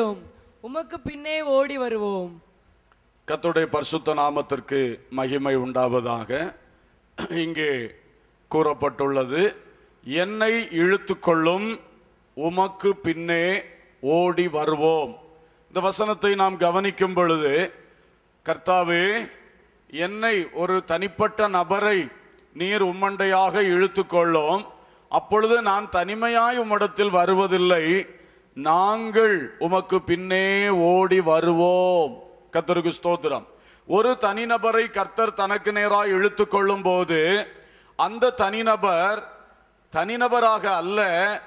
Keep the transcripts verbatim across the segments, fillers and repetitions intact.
அருளும், உமக்கு பின்னே ஓடி வருவோம். கர்த்தருடைய பரிசுத்த நாமத்திற்கு மகிமை உண்டாவதாக. இங்கே கூறப்பட்டுள்ளது, என்னை இழுத்து கொள்ளும், உமக்கு பின்னே ஓடி வருவோம். இந்த வசனத்தை நாம் கவனிக்கும் பொழுது, கர்த்தாவே, என்னை ஒரு தனிப்பட்ட நபரை நீர் உம்மண்டையாக இழுத்து கொள்ளும், அப்பொழுது நான் தனிமையாய் உம்மிடத்தில் வருவதில்லை, நாங்கள் உமக்கு பின்னே ஓடி வருவோம். கர்த்தருக்கு ஸ்தோத்திரம். ஒரு தனிநபரை கர்த்தர் தனக்கு நேராக இழுத்து கொள்ளும் போது அந்த தனிநபர் தனிநபராக அல்ல,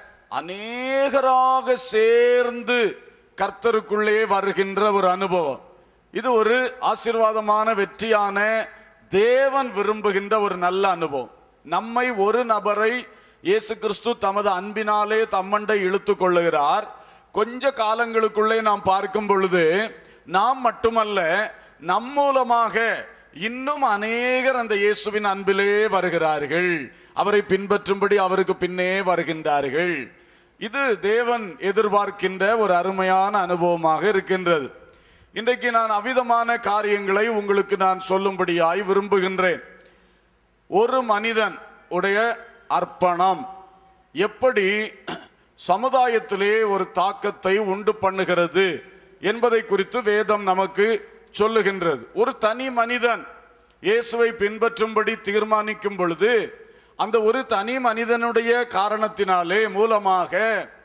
அநேகராக சேர்ந்து கர்த்தருக்குள்ளே வருகின்ற ஒரு அனுபவம். இது ஒரு ஆசீர்வாதமான, வெற்றியான, தேவன் விரும்புகின்ற ஒரு நல்ல அனுபவம். நம்மை ஒரு நபரை இயேசு கிறிஸ்து தமது அன்பினாலே தம்மண்டை இழுத்து கொள்ளுகிறார். கொஞ்ச காலங்களுக்குள்ளே நாம் பார்க்கும் பொழுது நாம் மட்டுமல்ல, நம் மூலமாக இன்னும் அநேகர் அந்த இயேசுவின் அன்பிலே வருகிறார்கள், அவரை பின்பற்றும்படி அவருக்கு பின்னே வருகின்றார்கள். இது தேவன் எதிர்பார்க்கின்ற ஒரு அருமையான அனுபவமாக இருக்கின்றது. இன்றைக்கு நான் அவ்விதமான காரியங்களை உங்களுக்கு நான் சொல்லும்படியாய் விரும்புகின்றேன். ஒரு மனிதன் உடைய அர்ப்பணம் எப்படி சமுதாயத்திலே ஒரு தாக்கத்தை உண்டு பண்ணுகிறது என்பதை குறித்து வேதம் நமக்கு சொல்லுகின்றது. ஒரு தனி மனிதன் இயேசுவை பின்பற்றும்படி தீர்மானிக்கும் பொழுது அந்த ஒரு தனி மனிதனுடைய காரணத்தினாலே மூலமாக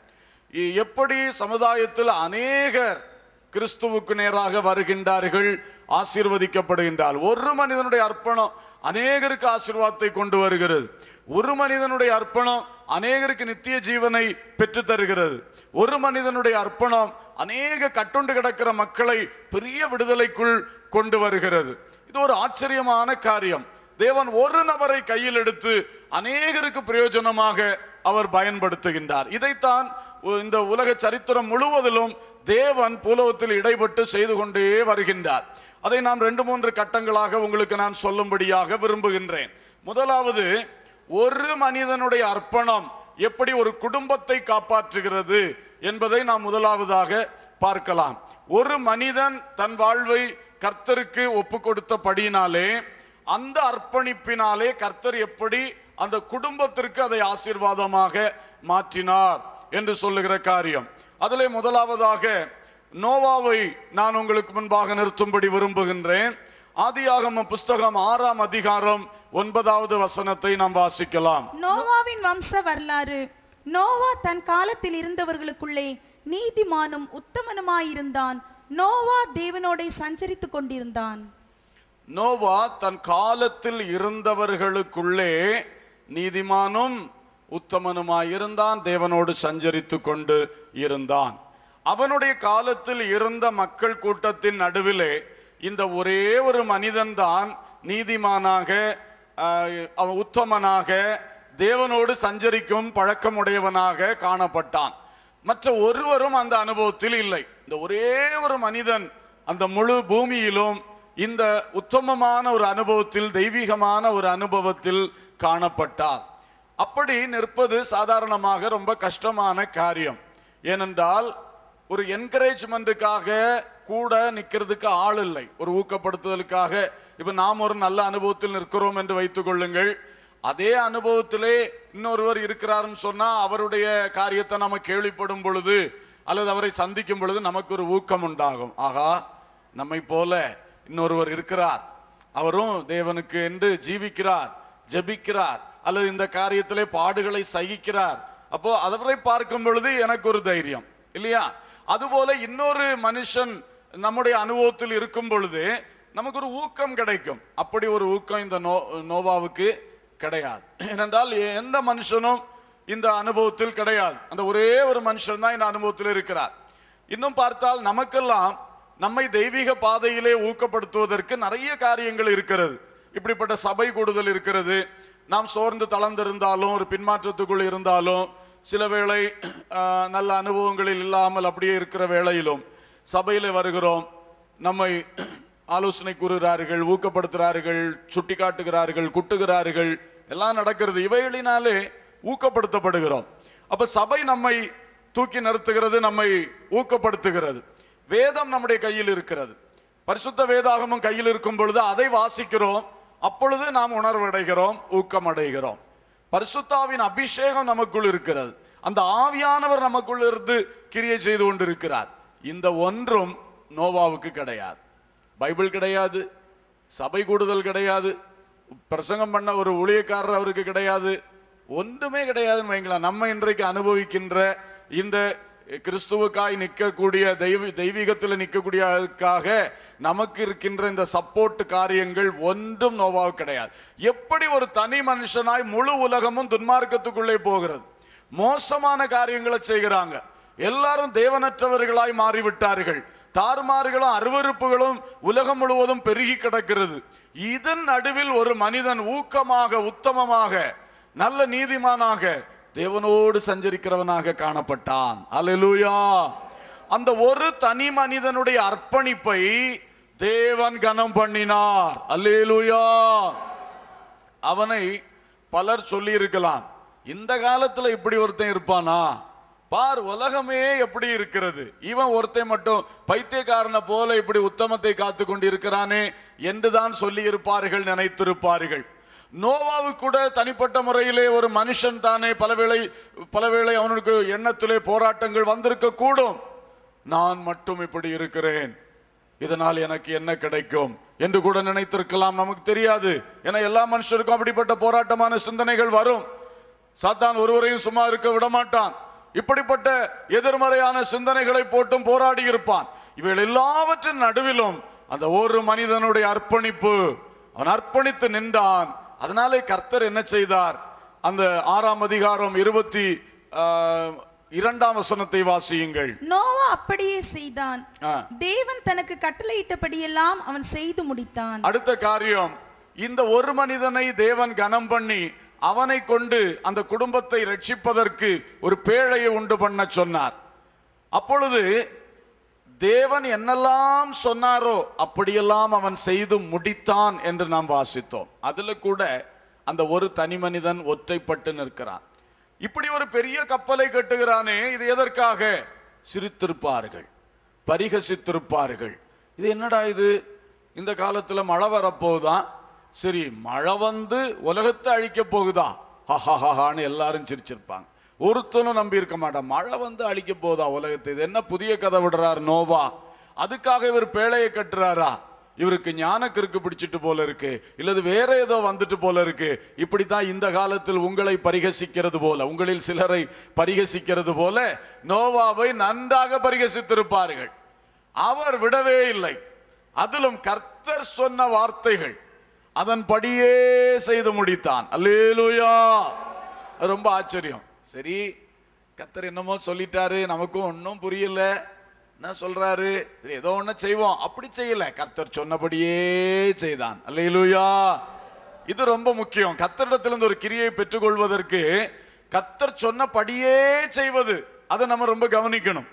எப்படி சமுதாயத்தில் அநேகர் கிறிஸ்துவுக்கு நேராக வருகின்றார்கள், ஆசீர்வதிக்கப்படுகின்றார். ஒரு மனிதனுடைய அர்ப்பணம் அநேகருக்கு ஆசீர்வாதத்தை கொண்டு வருகிறது. ஒரு மனிதனுடைய அர்ப்பணம் அநேகருக்கு நித்திய ஜீவனை பெற்று தருகிறது. ஒரு மனிதனுடைய அர்ப்பணம் அநேக கட்டுண்டு கிடக்கிற மக்களை பெரிய விடுதலைக்குள் கொண்டு வருகிறது. இது ஒரு ஆச்சரியமான காரியம். தேவன் ஒரு நபரை கையில் எடுத்து அநேகருக்கு பிரயோஜனமாக அவர் பயன்படுத்துகின்றார். இதைத்தான் இந்த உலக சரித்திரம் முழுவதிலும் தேவன் பூலோகத்தில் இடைப்பட்டு செய்து கொண்டே வருகின்றார். அதை நாம் ரெண்டு மூன்று கட்டங்களாக உங்களுக்கு நான் சொல்லும்படியாக விரும்புகின்றேன். முதலாவது, ஒரு மனிதனுடைய அர்ப்பணம் எப்படி ஒரு குடும்பத்தை காப்பாற்றுகிறது என்பதை நாம் முதலாவதாக பார்க்கலாம். ஒரு மனிதன் தன் வாழ்வை கர்த்தருக்கு ஒப்பு கொடுத்தபடியினாலே, அந்த அர்ப்பணிப்பினாலே கர்த்தர் எப்படி அந்த குடும்பத்திற்கு அதை ஆசீர்வாதமாக மாற்றினார் என்று சொல்லுகிற காரியம். அதிலே முதலாவதாக நோவாவை நான் உங்களுக்கு முன்பாக நிறுத்தும்படி விரும்புகின்றேன். ஆதியாகம புஸ்தகம் ஆறாம் அதிகாரம் ஒன்பதாவது வசனத்தை நாம் வாசிக்கலாம். நோவாவின் வம்ச வரலாறு. நோவா தன் காலத்தில் இருந்தவர்களுக்குள்ளே நீதிமானும் உத்தமனுமாயிருந்தான். நோவா தேவனோட சஞ்சரித்துக் கொண்டிருந்தான். நோவா தன் காலத்தில் இருந்தவர்களுக்குள்ளே நீதிமானும் உத்தமனுமாயிருந்தான், தேவனோடு சஞ்சரித்து கொண்டு இருந்தான். அவனுடைய காலத்தில் இருந்த மக்கள் கூட்டத்தின் நடுவிலே இந்த ஒரே ஒரு மனிதன்தான் நீதிமானாக, உத்தமனாக, தேவனோடு சஞ்சரிக்கும் பழக்கமுடையவனாக காணப்பட்டான். மற்ற ஒருவரும் அந்த அனுபவத்தில் இல்லை. இந்த ஒரே ஒரு மனிதன் அந்த முழு பூமியிலும் இந்த உத்தமமான ஒரு அனுபவத்தில், தெய்வீகமான ஒரு அனுபவத்தில் காணப்பட்டார். அப்படி நிற்பது சாதாரணமாக ரொம்ப கஷ்டமான காரியம். ஏனென்றால் ஒரு என்கரேஜ்மெண்ட்டுக்காக கூட நிற்கிறதுக்கு ஆள் இல்லை. ஒரு ஊக்கப்படுத்துதலுக்காக இப்ப நாம் ஒரு நல்ல அனுபவத்தில் நிற்கிறோம் என்று வைத்துக் கொள்ளுங்கள். அதே அனுபவத்திலே இன்னொருவர் இருக்கிறாருன்னு சொன்னா அவருடைய காரியத்தை நம்ம கேள்விப்படும் பொழுது அல்லது அவரை சந்திக்கும் பொழுது நமக்கு ஒரு ஊக்கம் உண்டாகும். ஆகா, நம்மை போல இன்னொருவர் இருக்கிறார், அவரும் தேவனுக்கு என்று ஜீவிக்கிறார், ஜெபிக்கிறார், அல்லது இந்த காரியத்திலே பாடுகளை சகிக்கிறார். அப்போ அவரை பார்க்கும் பொழுது எனக்கு ஒரு தைரியம் இல்லையா? அதுபோல இன்னொரு மனுஷன் நம்முடைய அனுபவத்தில் இருக்கும் பொழுது நமக்கு ஒரு ஊக்கம் கிடைக்கும். அப்படி ஒரு ஊக்கம் இந்த நோ நோவாவுக்கு கிடையாது. ஏனென்றால் எந்த மனுஷனும் இந்த அனுபவத்தில் கிடையாது. அந்த ஒரே ஒரு மனுஷன் தான் இந்த அனுபவத்தில் இருக்கிறார். இன்னும் பார்த்தால் நமக்கெல்லாம் நம்மை தெய்வீக பாதையிலே ஊக்கப்படுத்துவதற்கு நிறைய காரியங்கள் இருக்கிறது. இப்படிப்பட்ட சபை கூடுதல் இருக்கிறது. நாம் சோர்ந்து தளர்ந்திருந்தாலும், ஒரு பின்மாற்றத்துக்குள் இருந்தாலும், சில வேளை நல்ல அனுபவங்களில் இல்லாமல் அப்படியே இருக்கிற வேளையிலும் சபையில் வருகிறோம். நம்மை ஆலோசனை கூறுகிறார்கள், ஊக்கப்படுத்துகிறார்கள், சுட்டி காட்டுகிறார்கள், குட்டுகிறார்கள், எல்லாம் நடக்கிறது. இவைகளினாலே ஊக்கப்படுத்தப்படுகிறோம். அப்ப சபை நம்மை தூக்கி நிறுத்துகிறது, நம்மை ஊக்கப்படுத்துகிறது. வேதம் நம்முடைய கையில் இருக்கிறது. பரிசுத்த வேதாகமும் கையில் இருக்கும் பொழுது அதை வாசிக்கிறோம். அப்பொழுது நாம் உணர்வடைகிறோம், ஊக்கமடைகிறோம். பரிசுத்தாவின் அபிஷேகம் நமக்குள் இருக்கிறது. அந்த ஆவியானவர் நமக்குள் இருந்து கிரியை செய்து கொண்டிருக்கிறார். இந்த ஒன்றும் நோவாவுக்கு கிடையாது. பைபிள் கிடையாது, சபை கூடுதல் கிடையாது, பிரசங்கம் பண்ண ஒரு ஊழியக்காரர் அவருக்கு கிடையாது, ஒன்றுமே கிடையாதுன்னு வைங்களா. நம்ம இன்றைக்கு அனுபவிக்கின்ற இந்த கிறிஸ்துவுக்காய் நிற்கக்கூடிய தெய்வ தெய்வீகத்தில் நிற்கக்கூடியதுக்காக நமக்கு இருக்கின்ற இந்த சப்போர்ட் காரியங்கள் ஒன்றும் நோவாவுக்கு கிடையாது. எப்படி ஒரு தனி மனுஷனாய் முழு உலகமும் துன்மார்க்கத்துக்குள்ளே போகிறது, மோசமான காரியங்களை செய்கிறாங்க, எல்லாரும் தேவனற்றவர்களாய் மாறிவிட்டார்கள், தாறுமாறுகளும் அருவருப்புகளும் உலகம் முழுவதும் பெருகி கிடக்கிறது. இதன் நடுவில் ஒரு மனிதன் ஊக்கமாக, உத்தமமாக, நல்ல நீதிமானாக, தேவனோடு சஞ்சரிக்கிறவனாக காணப்பட்டான். அல்லேலூயா. அந்த ஒரு தனி மனிதனுடைய அர்ப்பணிப்பை தேவன் கனம் பண்ணினார். அல்லேலூயா. அவனை பலர் சொல்லி இருக்கலாம், இந்த காலத்துல இப்படி ஒருத்தன் இருப்பானா, பார் உலகமே எப்படி இருக்கிறது, இவன் ஒருத்தன் மட்டும் பைத்தியக்காரனை போல இப்படி உத்தமத்தை காத்து கொண்டிருக்கிறானே என்றுதான் சொல்லி இருப்பார்கள், நினைத்திருப்பார்கள். நோவாவு கூட தனிப்பட்ட முறையிலே ஒரு மனுஷன் தானே, பலவேளை பலவேளை அவனுக்கு எண்ணத்திலே போராட்டங்கள் வந்திருக்க கூடும். நான் மட்டும் இப்படி இருக்கிறேன், இதனால் எனக்கு என்ன கிடைக்கும் என்று கூட நினைத்திருக்கலாம், நமக்கு தெரியாது. ஏன்னா எல்லா மனுஷருக்கும் அப்படிப்பட்ட போராட்டமான சிந்தனைகள் வரும். சாத்தான் ஒருவரையும் சும்மா இருக்க விடமாட்டான். இப்படிப்பட்ட எதிர்மறையான சிந்தனைகளை போட்டும் போராடி இருப்பான். இவைகள் எல்லாவற்றின் நடுவிலும் அந்த ஒரு மனிதனுடைய அர்ப்பணிப்பு, அவன் அர்ப்பணித்து நின்றான். அதனாலே கர்த்தர் என்ன செய்தார்? அந்த ஆறாம் அதிகாரம் இருபத்தி இரண்டாம் வசனத்தை வாசியுங்கள். நோவா அப்படியே செய்தான், தேவன் தனக்கு கட்டளையிட்டபடியெல்லாம் அவன் செய்து முடித்தான். அடுத்த காரியம், இந்த ஒரு மனிதனை தேவன் கனம் பண்ணி அவனை கொண்டு அந்த குடும்பத்தை ரட்சிப்பதற்கு ஒரு பேழையை உண்டு பண்ண சொன்னார். அப்பொழுது தேவன் என்னெல்லாம் சொன்னாரோ அப்படியெல்லாம் அவன் செய்து முடித்தான் என்று நாம் வாசித்தோம். அதுல கூட அந்த ஒரு தனி மனிதன் ஒற்றைப்பட்டு நிற்கிறான். இப்படி ஒரு பெரிய கப்பலை கட்டுகிறானே, இது எதற்காக? சிரித்திருப்பார்கள், பரிகசித்திருப்பார்கள். இது என்னடா இது, இந்த காலத்துல மழை வரப்போகுதான், சரி மழை வந்து உலகத்தை அழிக்க போகுதா, ஹஹான்னு எல்லாரும் சிரிச்சிருப்பாங்க. ஒருத்தனும் நம்பி இருக்க மாட்டான், மழை வந்து அழிக்க போதா உலகத்தை, இது என்ன புதிய கதை விடுறார் நோவா, அதுக்காக இவர் பேழையை கட்டுறாரா, இவருக்கு ஞான கிறுக்கு பிடிச்சிட்டு போல இருக்கு, இல்லது வேற ஏதோ வந்துட்டு போல இருக்கு. இப்படித்தான் இந்த காலத்தில் உங்களை பரிகசிக்கிறது போல, உங்களில் சிலரை பரிகசிக்கிறது போல நோவாவை நன்றாக பரிகசித்திருப்பார்கள். அவர் விடவே இல்லை. அதிலும் கர்த்தர் சொன்ன வார்த்தைகள் அதன்படியே செய்து முடித்தான். அல்லேலூயா. ரொம்ப ஆச்சரியம். சரி, கர்த்தர் என்னமோ சொல்லிட்டாரு, நமக்கும் ஒன்னும் புரியல, என்ன சொல்றாரு, ஏதோ ஒண்ணு செய்வோம், அப்படி செய்யல, கர்த்தர் சொன்னபடியே செய்தான். அல்லேலூயா. இது ரொம்ப முக்கியம். கர்த்தரிடத்திலிருந்து ஒரு கிரியை பெற்றுக்கொள்வதற்கு கர்த்தர் சொன்னபடியே செய்வது, அதை நம்ம ரொம்ப கவனிக்கணும்.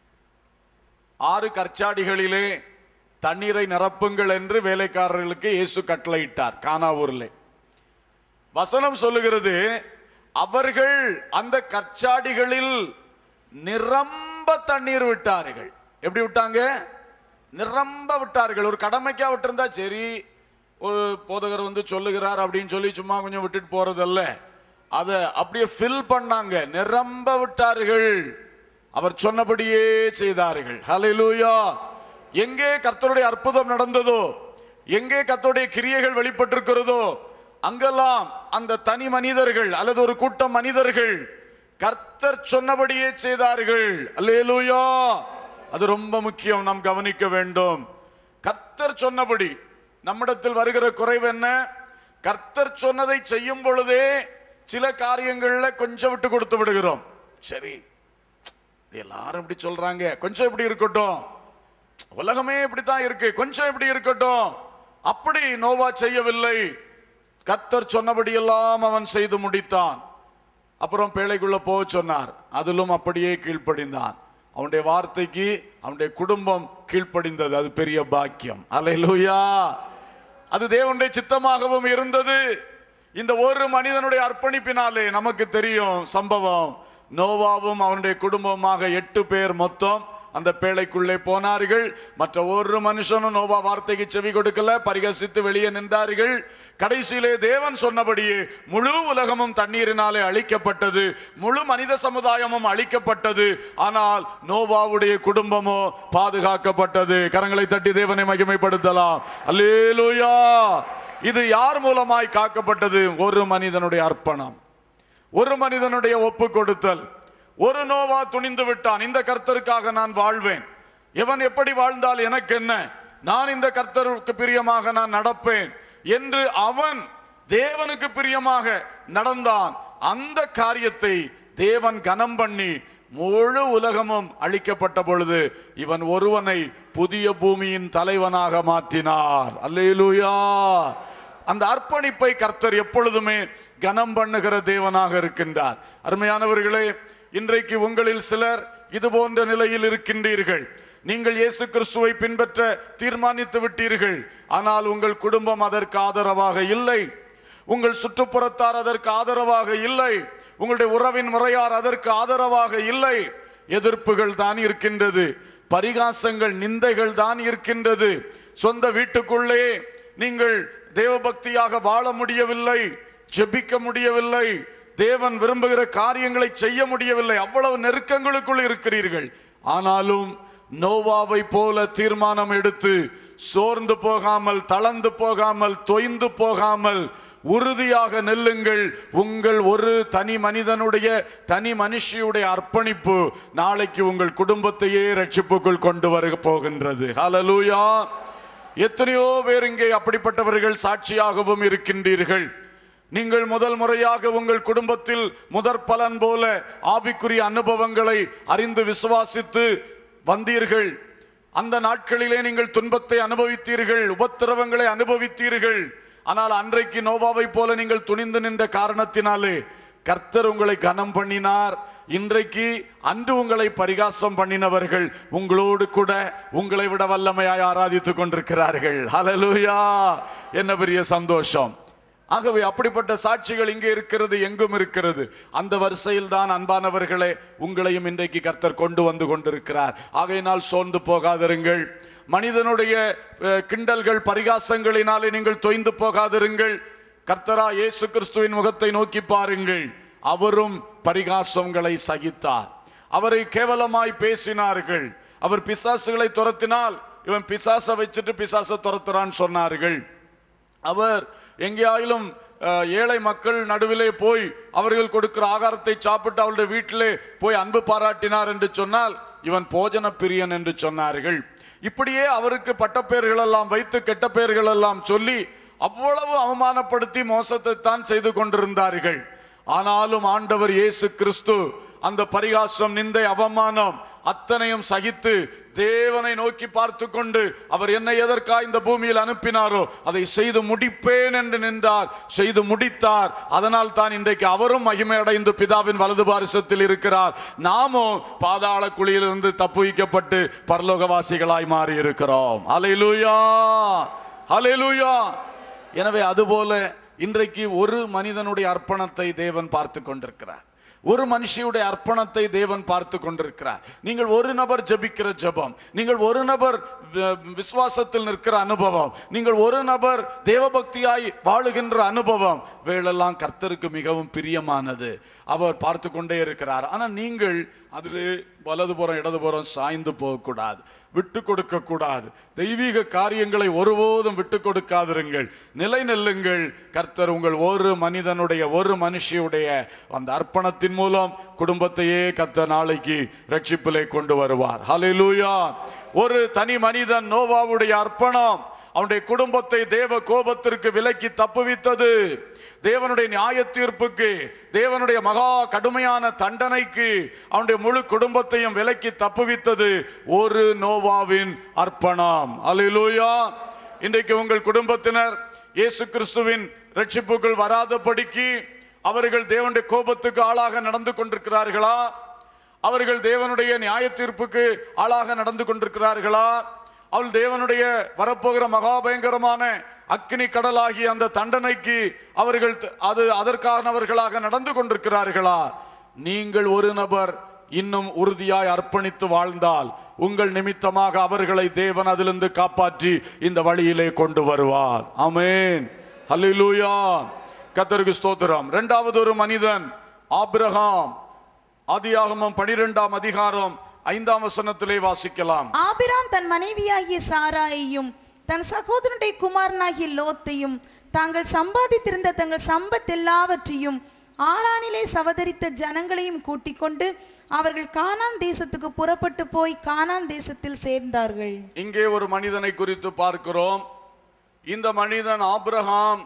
ஆறு கற்சாடிகளிலே தண்ணீரை நிரப்புங்கள் என்று வேலைக்காரர்களுக்கு இயேசு கட்டளையிட்டார் கானாவூரிலே. வசனம் சொல்லுகிறது, அவர்கள் அந்த கற்சாடிகளில் நிரம்ப தண்ணீர் விட்டார்கள். எப்படி விட்டாங்க? நிரம்ப விட்டார்கள். ஒரு கடமைக்கா விட்டிருந்தா சரி, ஒரு போதகர் வந்து சொல்லுகிறார் அப்படின்னு சொல்லி சும்மா கொஞ்சம் விட்டுட்டு போறதல்ல, அதை அப்படியே ஃபில் பண்ணாங்க, நிரம்ப விட்டார்கள். அவர் சொன்னபடியே செய்தார்கள். ஹல்லேலூயா. எங்கே கர்த்தருடைய அற்புதம் நடந்ததோ, எங்கே கர்த்தருடைய கிரியைகள் வெளிப்பட்டிருக்கிறதோ, அங்கெல்லாம் அந்த தனி மனிதர்கள் அல்லது ஒரு கூட்டம் மனிதர்கள் கர்த்தர் சொன்னபடியே செய்தார்கள். அல்லேலூயா. அது ரொம்ப முக்கியம், நாம் கவனிக்க வேண்டும். கர்த்தர் சொன்னபடி. நம்மிடத்தில் வருகிற குறைவு என்ன? கர்த்தர் சொன்னதை செய்யும் பொழுதே சில காரியங்கள்ல கொஞ்சம் விட்டு கொடுத்து விடுகிறோம். சரி, எல்லாரும் இப்படி சொல்றாங்க, கொஞ்சம் இப்படி இருக்கட்டும், உலகமே இப்படித்தான் இருக்கு, கொஞ்சம் இப்படி இருக்கட்டும். அப்படி நோவா செய்யவில்லை. கர்த்தர் சொன்னபடி எல்லாம் அவன் செய்து முடித்தான். அப்புறம் பேழைக்குள்ள போக சொன்னார், அதிலும் அப்படியே கீழ்ப்படிந்தான். அவனுடைய வார்த்தைக்கு அவனுடைய குடும்பம் கீழ்ப்படிந்தது. அது பெரிய பாக்கியம். அல்லேலூயா. அது தேவனுடைய சித்தமாகவும் இருந்தது. இந்த ஒரு மனிதனுடைய அர்ப்பணிப்பினாலே நமக்கு தெரியும் சம்பவம். நோவாவும் அவனுடைய குடும்பமாக எட்டு பேர் மொத்தம் அந்த பேழைக்குள்ளே போனார்கள். மற்ற ஒரு மனுஷனும் நோவா வார்த்தைக்கு செவி கொடுக்கல, பரிகசித்து வெளியே நின்றார்கள். கடைசியிலே தேவன் சொன்னபடியே முழு உலகமும் தண்ணீரினாலே அழிக்கப்பட்டது, முழு மனித சமுதாயமும் அழிக்கப்பட்டது. ஆனால் நோவாவுடைய குடும்பமோ பாதுகாக்கப்பட்டது. கரங்களை தட்டி தேவனை மகிமைப்படுத்தலாம். அல்லேலூயா. இது யார் மூலமாய் காக்கப்பட்டது? ஒரு மனிதனுடைய அர்ப்பணம், ஒரு மனிதனுடைய ஒப்பு கொடுத்தல். ஒரு நோவா துணிந்து விட்டான், இந்த கர்த்தருக்காக நான் வாழ்வேன். எவன் எப்படி வாழ்ந்தால் எனக்கு என்ன, நான் இந்த கர்த்தருக்கு பிரியமாக நான் நடப்பேன் என்று அவன் தேவனுக்கு பிரியமாக நடந்தான். அந்த காரியத்தை தேவன் கனம் பண்ணி முழு உலகமும் அழிக்கப்பட்ட பொழுது இவன் ஒருவனை புதிய பூமியின் தலைவனாக மாற்றினார். அல்லேலூயா. அந்த அர்ப்பணிப்பை கர்த்தர் எப்பொழுதுமே கனம் பண்ணுகிற தேவனாக இருக்கின்றார். அருமையானவர்களே, இன்றைக்கு உங்களில் சிலர் இது போன்ற நிலையில் இருக்கின்றீர்கள். நீங்கள் இயேசு கிறிஸ்துவை பின்பற்ற தீர்மானித்து விட்டீர்கள். ஆனால் உங்கள் குடும்பம் அதற்கு ஆதரவாக இல்லை, உங்கள் சுற்றுப்புறத்தார் அதற்கு ஆதரவாக இல்லை, உங்களுடைய உறவின் முறையார் அதற்கு ஆதரவாக இல்லை. எதிர்ப்புகள் தான் இருக்கின்றது, பரிகாசங்கள், நிந்தைகள் தான் இருக்கின்றது. சொந்த வீட்டுக்குள்ளே நீங்கள் தேவபக்தியாக வாழ முடியவில்லை, ஜெபிக்க முடியவில்லை, தேவன் விரும்புகிற காரியங்களை செய்ய முடியவில்லை. அவ்வளவு நெருக்கங்களுக்குள் இருக்கிறீர்கள். ஆனாலும் நோவாவை போல தீர்மானம் எடுத்து சோர்ந்து போகாமல், தளர்ந்து போகாமல், தொய்ந்து போகாமல் உறுதியாக நெல்லுங்கள். உங்கள் ஒரு தனி மனிதனுடைய, தனி மனுஷியுடைய அர்ப்பணிப்பு நாளைக்கு உங்கள் குடும்பத்தையே ரட்சிப்புக்குள் கொண்டு வர போகின்றது. ஹல்லேலூயா. எத்தனையோ பேர் இங்கே அப்படிப்பட்டவர்கள் சாட்சியாகவும் இருக்கின்றீர்கள். நீங்கள் முதல் முறையாக உங்கள் குடும்பத்தில் முதற் பலன் போல ஆவிக்குரிய அனுபவங்களை அறிந்து விசுவாசித்து வந்தீர்கள். அந்த நாட்களிலே நீங்கள் துன்பத்தை அனுபவித்தீர்கள், உபத்திரவங்களை அனுபவித்தீர்கள். ஆனால் அன்றைக்கு நோவாவை போல நீங்கள் துணிந்து நின்ற காரணத்தினாலே கர்த்தர் உங்களை கனம் பண்ணினார். இன்றைக்கு அன்று உங்களை பரிகாசம் பண்ணினவர்கள் உங்களோடு கூட உங்களை விட வல்லமையாய் ஆராதித்துக் கொண்டிருக்கிறார்கள். ஹல்லேலூயா. என்ன பெரிய சந்தோஷம். ஆகவே அப்படிப்பட்ட சாட்சிகள் இங்கே இருக்கிறது, எங்கும் இருக்கிறது. அந்த வரிசையில் தான் அன்பானவர்களே உங்களையும் இன்றைக்கு கர்த்தர் கொண்டு வந்து கொண்டிருக்கிறார். ஆகையினால் சோர்ந்து போகாதிருங்கள். மனிதனுடைய கிண்டல்கள், பரிகாசங்களினாலே நீங்கள் தொய்ந்து போகாதிருங்கள். கர்த்தரா இயேசு கிறிஸ்துவின் முகத்தை நோக்கி பாருங்கள். அவரும் பரிகாசங்களை சகித்தார். அவரை கேவலமாய் பேசினார்கள். அவர் பிசாசுகளை துரத்தினால் இவன் பிசாச வச்சுட்டு பிசாச துரத்துறான்னு சொன்னார்கள். அவர் எங்கேயாயிலும் ஏழை மக்கள் நடுவிலே போய் அவர்கள் கொடுக்கிற ஆகாரத்தை சாப்பிட்டு அவருடைய வீட்டிலே போய் அன்பு பாராட்டினார் என்று சொன்னால் இவன் போஜன பிரியன் என்று சொன்னார்கள். இப்படியே அவருக்கு பட்டப்பெயர்கள் எல்லாம் வைத்து கெட்ட பெயர்கள் எல்லாம் சொல்லி அவ்வளவு அவமானப்படுத்தி மோசத்தை தான் செய்து கொண்டிருந்தார்கள். ஆனாலும் ஆண்டவர் இயேசு கிறிஸ்து அந்த பரிகாசம், நிந்தை, அவமானம் அத்தனையும் சகித்து தேவனை நோக்கி பார்த்து கொண்டு அவர் என்னை எதற்காக இந்த பூமியில் அனுப்பினாரோ அதை செய்து முடிப்பேன் என்று நின்றார், செய்து முடித்தார். அதனால் தான் இன்றைக்கு அவரும் மகிமை அடைந்து பிதாவின் வலது பாரிசத்தில் இருக்கிறார். நாமும் பாதாள குழியிலிருந்து தப்புவிக்கப்பட்டு பரலோகவாசிகளாய் மாறி இருக்கிறோம். ஹல்லேலூயா, ஹல்லேலூயா. எனவே அதுபோல இன்றைக்கு ஒரு மனிதனுடைய அர்ப்பணத்தை தேவன் பார்த்து கொண்டிருக்கிறார். ஒரு மனுஷியுடைய அர்ப்பணத்தை தேவன் பார்த்து கொண்டிருக்கிறார். நீங்கள் ஒரு நபர் ஜெபிக்கிற ஜெபம், நீங்கள் ஒரு நபர் விசுவாசத்தில் நிற்கிற அனுபவம், நீங்கள் ஒரு நபர் தேவபக்தியாய் வாழுகின்ற அனுபவம் வேளெல்லாம் கர்த்தருக்கு மிகவும் பிரியமானது. அவர் பார்த்து கொண்டே இருக்கிறார். ஆனால் நீங்கள் அதில் வலதுபுறம் இடதுபுறம் சாய்ந்து போகக்கூடாது, விட்டு கொடுக்க கூடாது. தெய்வீக காரியங்களை ஒருபோதும் விட்டு கொடுக்காதிருங்கள், நிலை நெல்லுங்கள். கர்த்தர் உங்கள் ஒரு மனிதனுடைய, ஒரு மனுஷியுடைய அந்த அர்ப்பணத்தின் மூலம் குடும்பத்தையே கர்த்தர் நாளைக்கு ரட்சிப்பிலே கொண்டு வருவார். ஹல்லேலூயா. ஒரு தனி மனிதன் நோவாவுடைய அர்ப்பணம் அவனுடைய குடும்பத்தை தேவ கோபத்திற்கு விலக்கி தப்புவித்தது. தேவனுடைய நியாய தீர்ப்புக்கு, தேவனுடைய மகா கடுமையான தண்டனைக்கு அவனுடைய முழு குடும்பத்தையும் விலக்கி தப்புவித்தது ஒரு நோவாவின் அர்ப்பணம். அல்லேலூயா. இன்றைக்கு உங்கள் குடும்பத்தினர் இயேசு கிறிஸ்துவின் ரட்சிப்புக்குள் வராதபடிக்கு அவர்கள் தேவனுடைய கோபத்துக்கு ஆளாக நடந்து கொண்டிருக்கிறார்களா? அவர்கள் தேவனுடைய நியாய தீர்ப்புக்கு ஆளாக நடந்து கொண்டிருக்கிறார்களா? அவள் தேவனுடைய வரப்போகிற மகாபயங்கரமான அக்னி கடலாகி அந்த தண்டனைக்கு அவர்கள் அது அதற்கானவர்களாக நடந்து கொண்டிருக்கிறார்களா? நீங்கள் ஒரு நபர் இன்னும் உறுதியாய் அர்ப்பணித்து வாழ்ந்தால் உங்கள் நிமித்தமாக அவர்களை தேவன் அதிலிருந்து காப்பாற்றி இந்த வழியிலே கொண்டு வருவார். ஆமென், ஹல்லேலூயா, கர்த்தருக்கு ஸ்தோத்திரம். இரண்டாவது ஒரு மனிதன் ஆபிரகாம். ஆதியாகமம் பனிரெண்டாம் அதிகாரம் ஐந்தாம் வசனத்திலே வாசிக்கலாம். ஆபிராம் தன் மனைவியாகிய சாராயையும் தன் சகோதரனுடைய குமாரனாகிய லோத்தையும் தாங்கள் சம்பாதித்திருந்த தங்கள் சம்பத் எல்லாவற்றையும் ஆரானிலே சவதரித்த ஜனங்களையும் கூட்டிக் கொண்டு அவர்கள் கானான் தேசத்துக்கு புறப்பட்டு போய் கானான் தேசத்தில் சேர்ந்தார்கள். இங்கே ஒரு மனிதனை குறித்து பார்க்கிறோம். இந்த மனிதன் ஆபிரகாம்.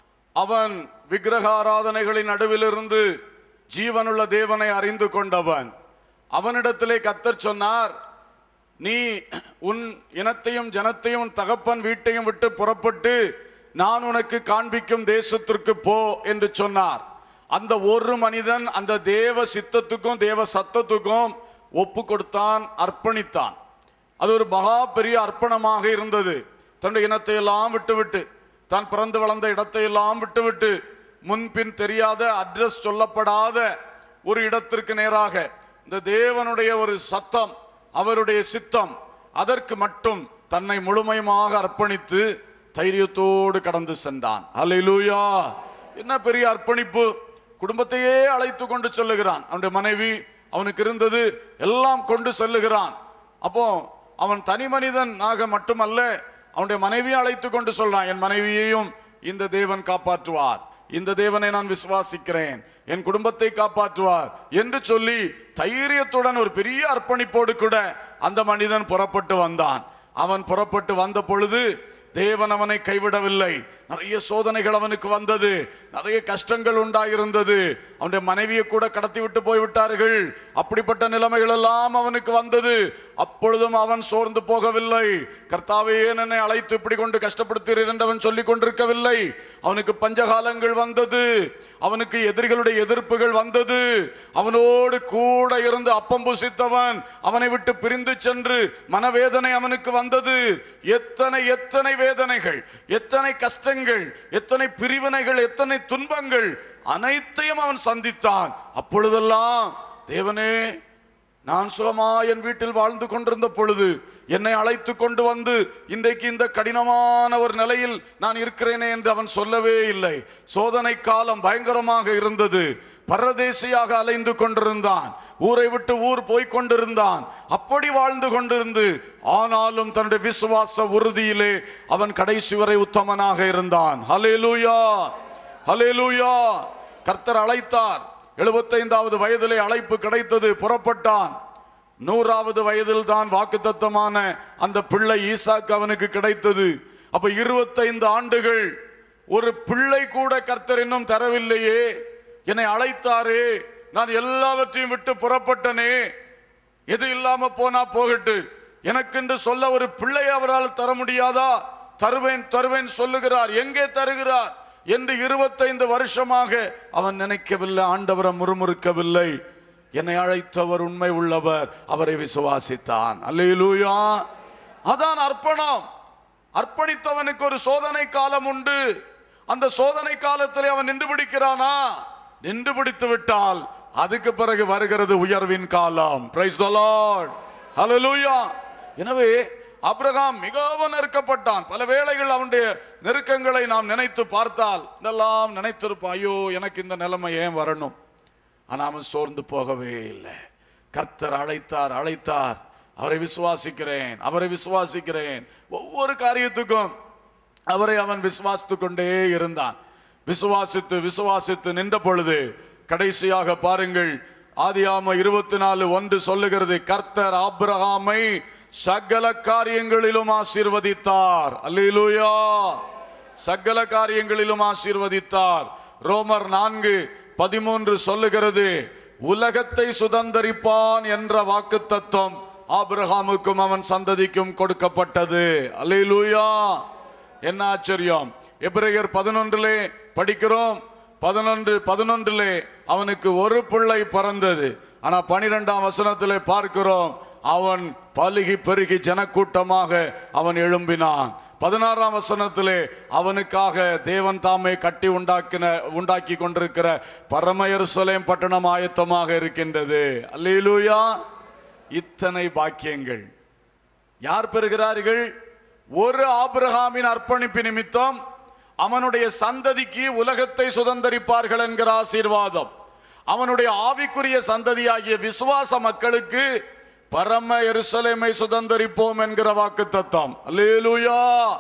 அவன் விக்கிரகாராதனைகளின் நடுவிலிருந்து ஜீவனுள்ள தேவனை அறிந்து கொண்டவன். அவனிடத்திலே கர்த்தர் சொன்னார், நீ உன் இனத்தையும் ஜனத்தையும் தகப்பன் வீட்டையும் விட்டு புறப்பட்டு நான் உனக்கு காண்பிக்கும் தேசத்திற்கு போ என்று சொன்னார். அந்த ஒரு மனிதன் அந்த தேவ சித்தத்துக்கும் தேவ சத்தத்துக்கும் ஒப்பு கொடுத்தான், அர்ப்பணித்தான். அது ஒரு மகா பெரிய அர்ப்பணமாக இருந்தது. தன்னுடைய இனத்தை எல்லாம் விட்டுவிட்டு, தான் பிறந்து வளர்ந்த இடத்தை எல்லாம் விட்டுவிட்டு, முன்பின் தெரியாத அட்ரஸ் சொல்லப்படாத ஒரு இடத்திற்கு நேராக இந்த தேவனுடைய ஒரு சத்தம், அவருடைய சித்தம், அதற்கு மட்டும் தன்னை முழுமையாக அர்ப்பணித்து தைரியத்தோடு கடந்து சென்றான். அல்லேலூயா! என்ன பெரிய அர்ப்பணிப்பு! குடும்பத்தையே அழைத்து கொண்டு செல்லுகிறான். அவனுடைய மனைவி அவனுக்கு இருந்தது எல்லாம் கொண்டு செல்லுகிறான். அப்போ அவன் தனி மனிதனாக மட்டுமல்ல, அவனுடைய மனைவியை அழைத்து கொண்டு சொல்றான், என் மனைவியையும் இந்த தேவன் காப்பாற்றுவார், இந்த தேவனை நான் விசுவாசிக்கிறேன், என் குடும்பத்தை காப்பாற்றுவார் என்று சொல்லி தைரியத்துடன் ஒரு பெரிய அர்ப்பணிப்போடு கூட அந்த மனிதன் புறப்பட்டு வந்தான். அவன் புறப்பட்டு வந்த பொழுது தேவன் அவனை கைவிடவில்லை. நிறைய சோதனைகள் அவனுக்கு வந்தது, நிறைய கஷ்டங்கள் உண்டாயிருந்தது. அவனுடைய மனைவியை கூட கடத்தி விட்டு போய்விட்டார்கள். அப்படிப்பட்ட நிலைமைகள் எல்லாம் அவனுக்கு வந்தது. அப்பொழுதும் அவன் சோர்ந்து போகவில்லை. கர்த்தாவே, ஏன் என்னை அழைத்து இப்படி கொண்டு கஷ்டப்படுத்தீர் என்று அவன் சொல்லிக் கொண்டிருக்கவில்லை. அவனுக்கு பஞ்சகாலங்கள் வந்தது, அவனுக்கு எதிரிகளுடைய எதிர்ப்புகள் வந்தது. அவனோடு கூட இருந்து அப்பம் புசித்தவன் அவனை விட்டு பிரிந்து சென்று மனவேதனை அவனுக்கு வந்தது. எத்தனை எத்தனை வேதனைகள், எத்தனை கஷ்டங்கள், எத்தனை பிரிவினைகள், எத்தனை துன்பங்கள் அனைத்தையும் அவன் சந்தித்தான். அப்பொழுதெல்லாம், தேவனே, நான் சுகமா என் வீட்டில் வாழ்ந்து கொண்டிருந்த பொழுது என்னை அழைத்து கொண்டு வந்து இன்றைக்கு இந்த கடினமான ஒரு நிலையில் நான் இருக்கிறேனே என்று அவன் சொல்லவே இல்லை. சோதனை காலம் பயங்கரமாக இருந்தது. பரதேசியாக அலைந்து கொண்டிருந்தான், ஊரை விட்டு ஊர் போய் கொண்டிருந்தான். அப்படி வாழ்ந்து கொண்டிருந்து ஆனாலும் தன்னுடைய விசுவாச உறுதியிலே அவன் கடைசி வரை உத்தமனாக இருந்தான். ஹல்லேலூயா, ஹல்லேலூயா. கர்த்தர் அழைத்தார். எழுபத்தைந்தாவது வயதிலே அழைப்பு கிடைத்தது, புறப்பட்டான். நூறாவது வயதில் தான் வாக்குத்தத்தமான அந்த பிள்ளை ஈசாக்கு அவனுக்கு கிடைத்தது. அப்ப இருபத்தைந்து ஆண்டுகள் ஒரு பிள்ளை கூட கர்த்தர் இன்னும் தரவில்லையே. என்னை அழைத்தாரே, நான் எல்லாவற்றையும் விட்டு புறப்பட்டனே, எது இல்லாம போனா போகட்டு, எனக்கென்று சொல்ல ஒரு பிள்ளை அவரால் தர முடியாதா? தருவேன் தருவேன் சொல்லுகிறார், எங்கே தருகிறார் என்று இருபத்தைந்து வருஷமாக அவன் நினைக்கவில்லை. ஆண்டவரை முறுமுறுக்கவில்லை. என்னை அழைத்தவர் உண்மை உள்ளவர், அவரை விசுவாசித்தான். அல்லேலூயா! அதான் அர்ப்பணம். அர்ப்பணித்தவனுக்கு ஒரு சோதனை காலம் உண்டு. அந்த சோதனை காலத்திலே அவன் நின்று பிடிக்கிறானா? நின்று பிடித்து விட்டால் அதுக்கு பிறகு வருகிறது உயர்வின் காலம். Praise the lord, hallelujah. எனவே ஆபிரகாம் மிகவும் நெருக்கப்பட்டான். பல வேளைகள் அவனுடைய நெருக்கங்களை நாம் நினைத்து பார்த்தால் இதெல்லாம் நினைத்திருப்பான், ஐயோ, எனக்கு இந்த நிலைமை ஏன் வரணும்? ஆனால் அவன் சோர்ந்து போகவே இல்லை. கர்த்தர் அழைத்தார் அழைத்தார் அவரை விசுவாசிக்கிறேன், அவரை விசுவாசிக்கிறேன். ஒவ்வொரு காரியத்துக்கும் அவரை அவன் விசுவாசித்து கொண்டே இருந்தான். விசுவாசித்து விசுவாசித்து நின்ற பொழுது கடைசியாக பாருங்கள், ஆதியாகமம் இருபத்தி நாலு ஒன்று சொல்லுகிறது, கர்த்தர் ஆபிரகாமை சகல காரியங்களிலும் ஆசீர்வதித்தார். அல்லேலூயா! சகல காரியங்களிலும் ஆசீர்வதித்தார். ரோமர் நான்கு பதிமூன்று சொல்லுகிறது, உலகத்தை சுதந்தரிப்பான் என்ற வாக்குத்தத்தம் ஆபிரகாமுக்கும் அவன் சந்ததிக்கும் கொடுக்கப்பட்டது. அல்லேலூயா! என்ன ஆச்சரியம்! எபிரேயர் பதினொன்றிலே படிக்கிறோம், பதினொன்று பதினொன்றிலே அவனுக்கு ஒரு பிள்ளை பிறந்தது. ஆனா பனிரெண்டாம் வசனத்திலே பார்க்கிறோம், அவன் பலுகி பெருகி ஜனக்கூட்டமாக அவன் எழும்பினான். பதினாறாம் வசனத்திலே அவனுக்காக தேவன் தாமே கட்டி உண்டாக்கின உண்டாக்கி கொண்டிருக்கிற பரம எருசலேம் பட்டணம் ஆயத்தமாக இருக்கின்றது. அல்லேலூயா. இத்தனை பாக்கியங்கள் யார் பெறுகிறார்கள்? ஒரு ஆபிரகாமின் அர்ப்பணிப்பு நிமித்தம் அவனுடைய சந்ததிக்கு உலகத்தை சுதந்தரிப்பார்கள் என்கிற ஆசீர்வாதம், அவனுடைய ஆவிக்குரிய சந்ததியாகிய விசுவாச மக்களுக்கு பரம எருசலேமை சுதந்தரிப்போம் என்கிற வாக்குத்தத்தம். அல்லேலூயா.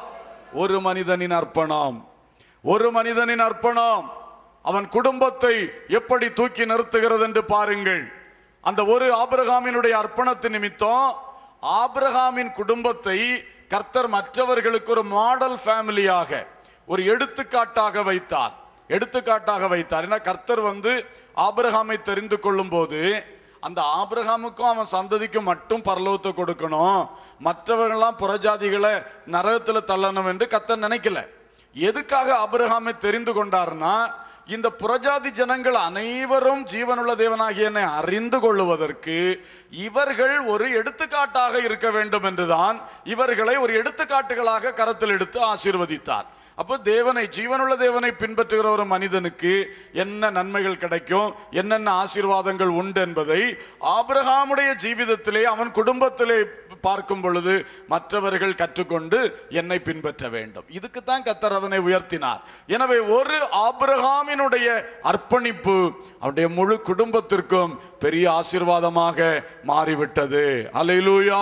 ஒரு மனிதனின் அர்ப்பணம், ஒரு மனிதனின் அர்ப்பணம் அவன் குடும்பத்தை எப்படி தூக்கி நிறுத்துகிறது என்று பாருங்கள். அந்த ஒரு ஆபிரகாமினுடைய அர்ப்பணத்தின் நிமித்தம் ஆபிரகாமின் குடும்பத்தை கர்த்தர் மற்றவர்களுக்கு ஒரு மாடல் ஃபேமிலியாக, ஒரு எடுத்துக்காட்டாக வைத்தார். எடுத்துக்காட்டாக வைத்தார். ஏன்னா கர்த்தர் வந்து ஆபிரகாமை தெரிந்து கொள்ளும் போது அந்த ஆபிரகாமுக்கும் அவன் சந்ததிக்கும் மட்டும் பரலோகத்தை கொடுக்கணும், மற்றவர்கள்லாம் புறஜாதிகளை நரகத்தில் தள்ளணும் என்று கர்த்தர் நினைக்கல. எதுக்காக ஆபிரகாமை தெரிந்து கொண்டார்னா, இந்த புறஜாதி ஜனங்கள் அனைவரும் ஜீவனுள்ள தேவனாகிய என்னை அறிந்து கொள்ளுவதற்கு இவர்கள் ஒரு எடுத்துக்காட்டாக இருக்க வேண்டும் என்றுதான் இவர்களை ஒரு எடுத்துக்காட்டுகளாக கரத்தில் எடுத்து ஆசீர்வதித்தார். அப்போ தேவனை, ஜீவனுள்ள தேவனை பின்பற்றுகிற ஒரு மனிதனுக்கு என்ன நன்மைகள் கிடைக்கும், என்னென்ன ஆசீர்வாதங்கள் உண்டு என்பதை ஆபிரகாமுடைய ஜீவிதத்திலே அவன் குடும்பத்திலே பார்க்கும் பொழுது மற்றவர்கள் கற்றுக்கொண்டு என்னை பின்பற்ற வேண்டும். இதுக்குத்தான் கர்த்தர் அவனை உயர்த்தினார். எனவே ஒரு ஆபிரகாமினுடைய அர்ப்பணிப்பு அவருடைய முழு குடும்பத்திற்கும் பெரிய ஆசீர்வாதமாக மாறிவிட்டது. அல்லேலூயா,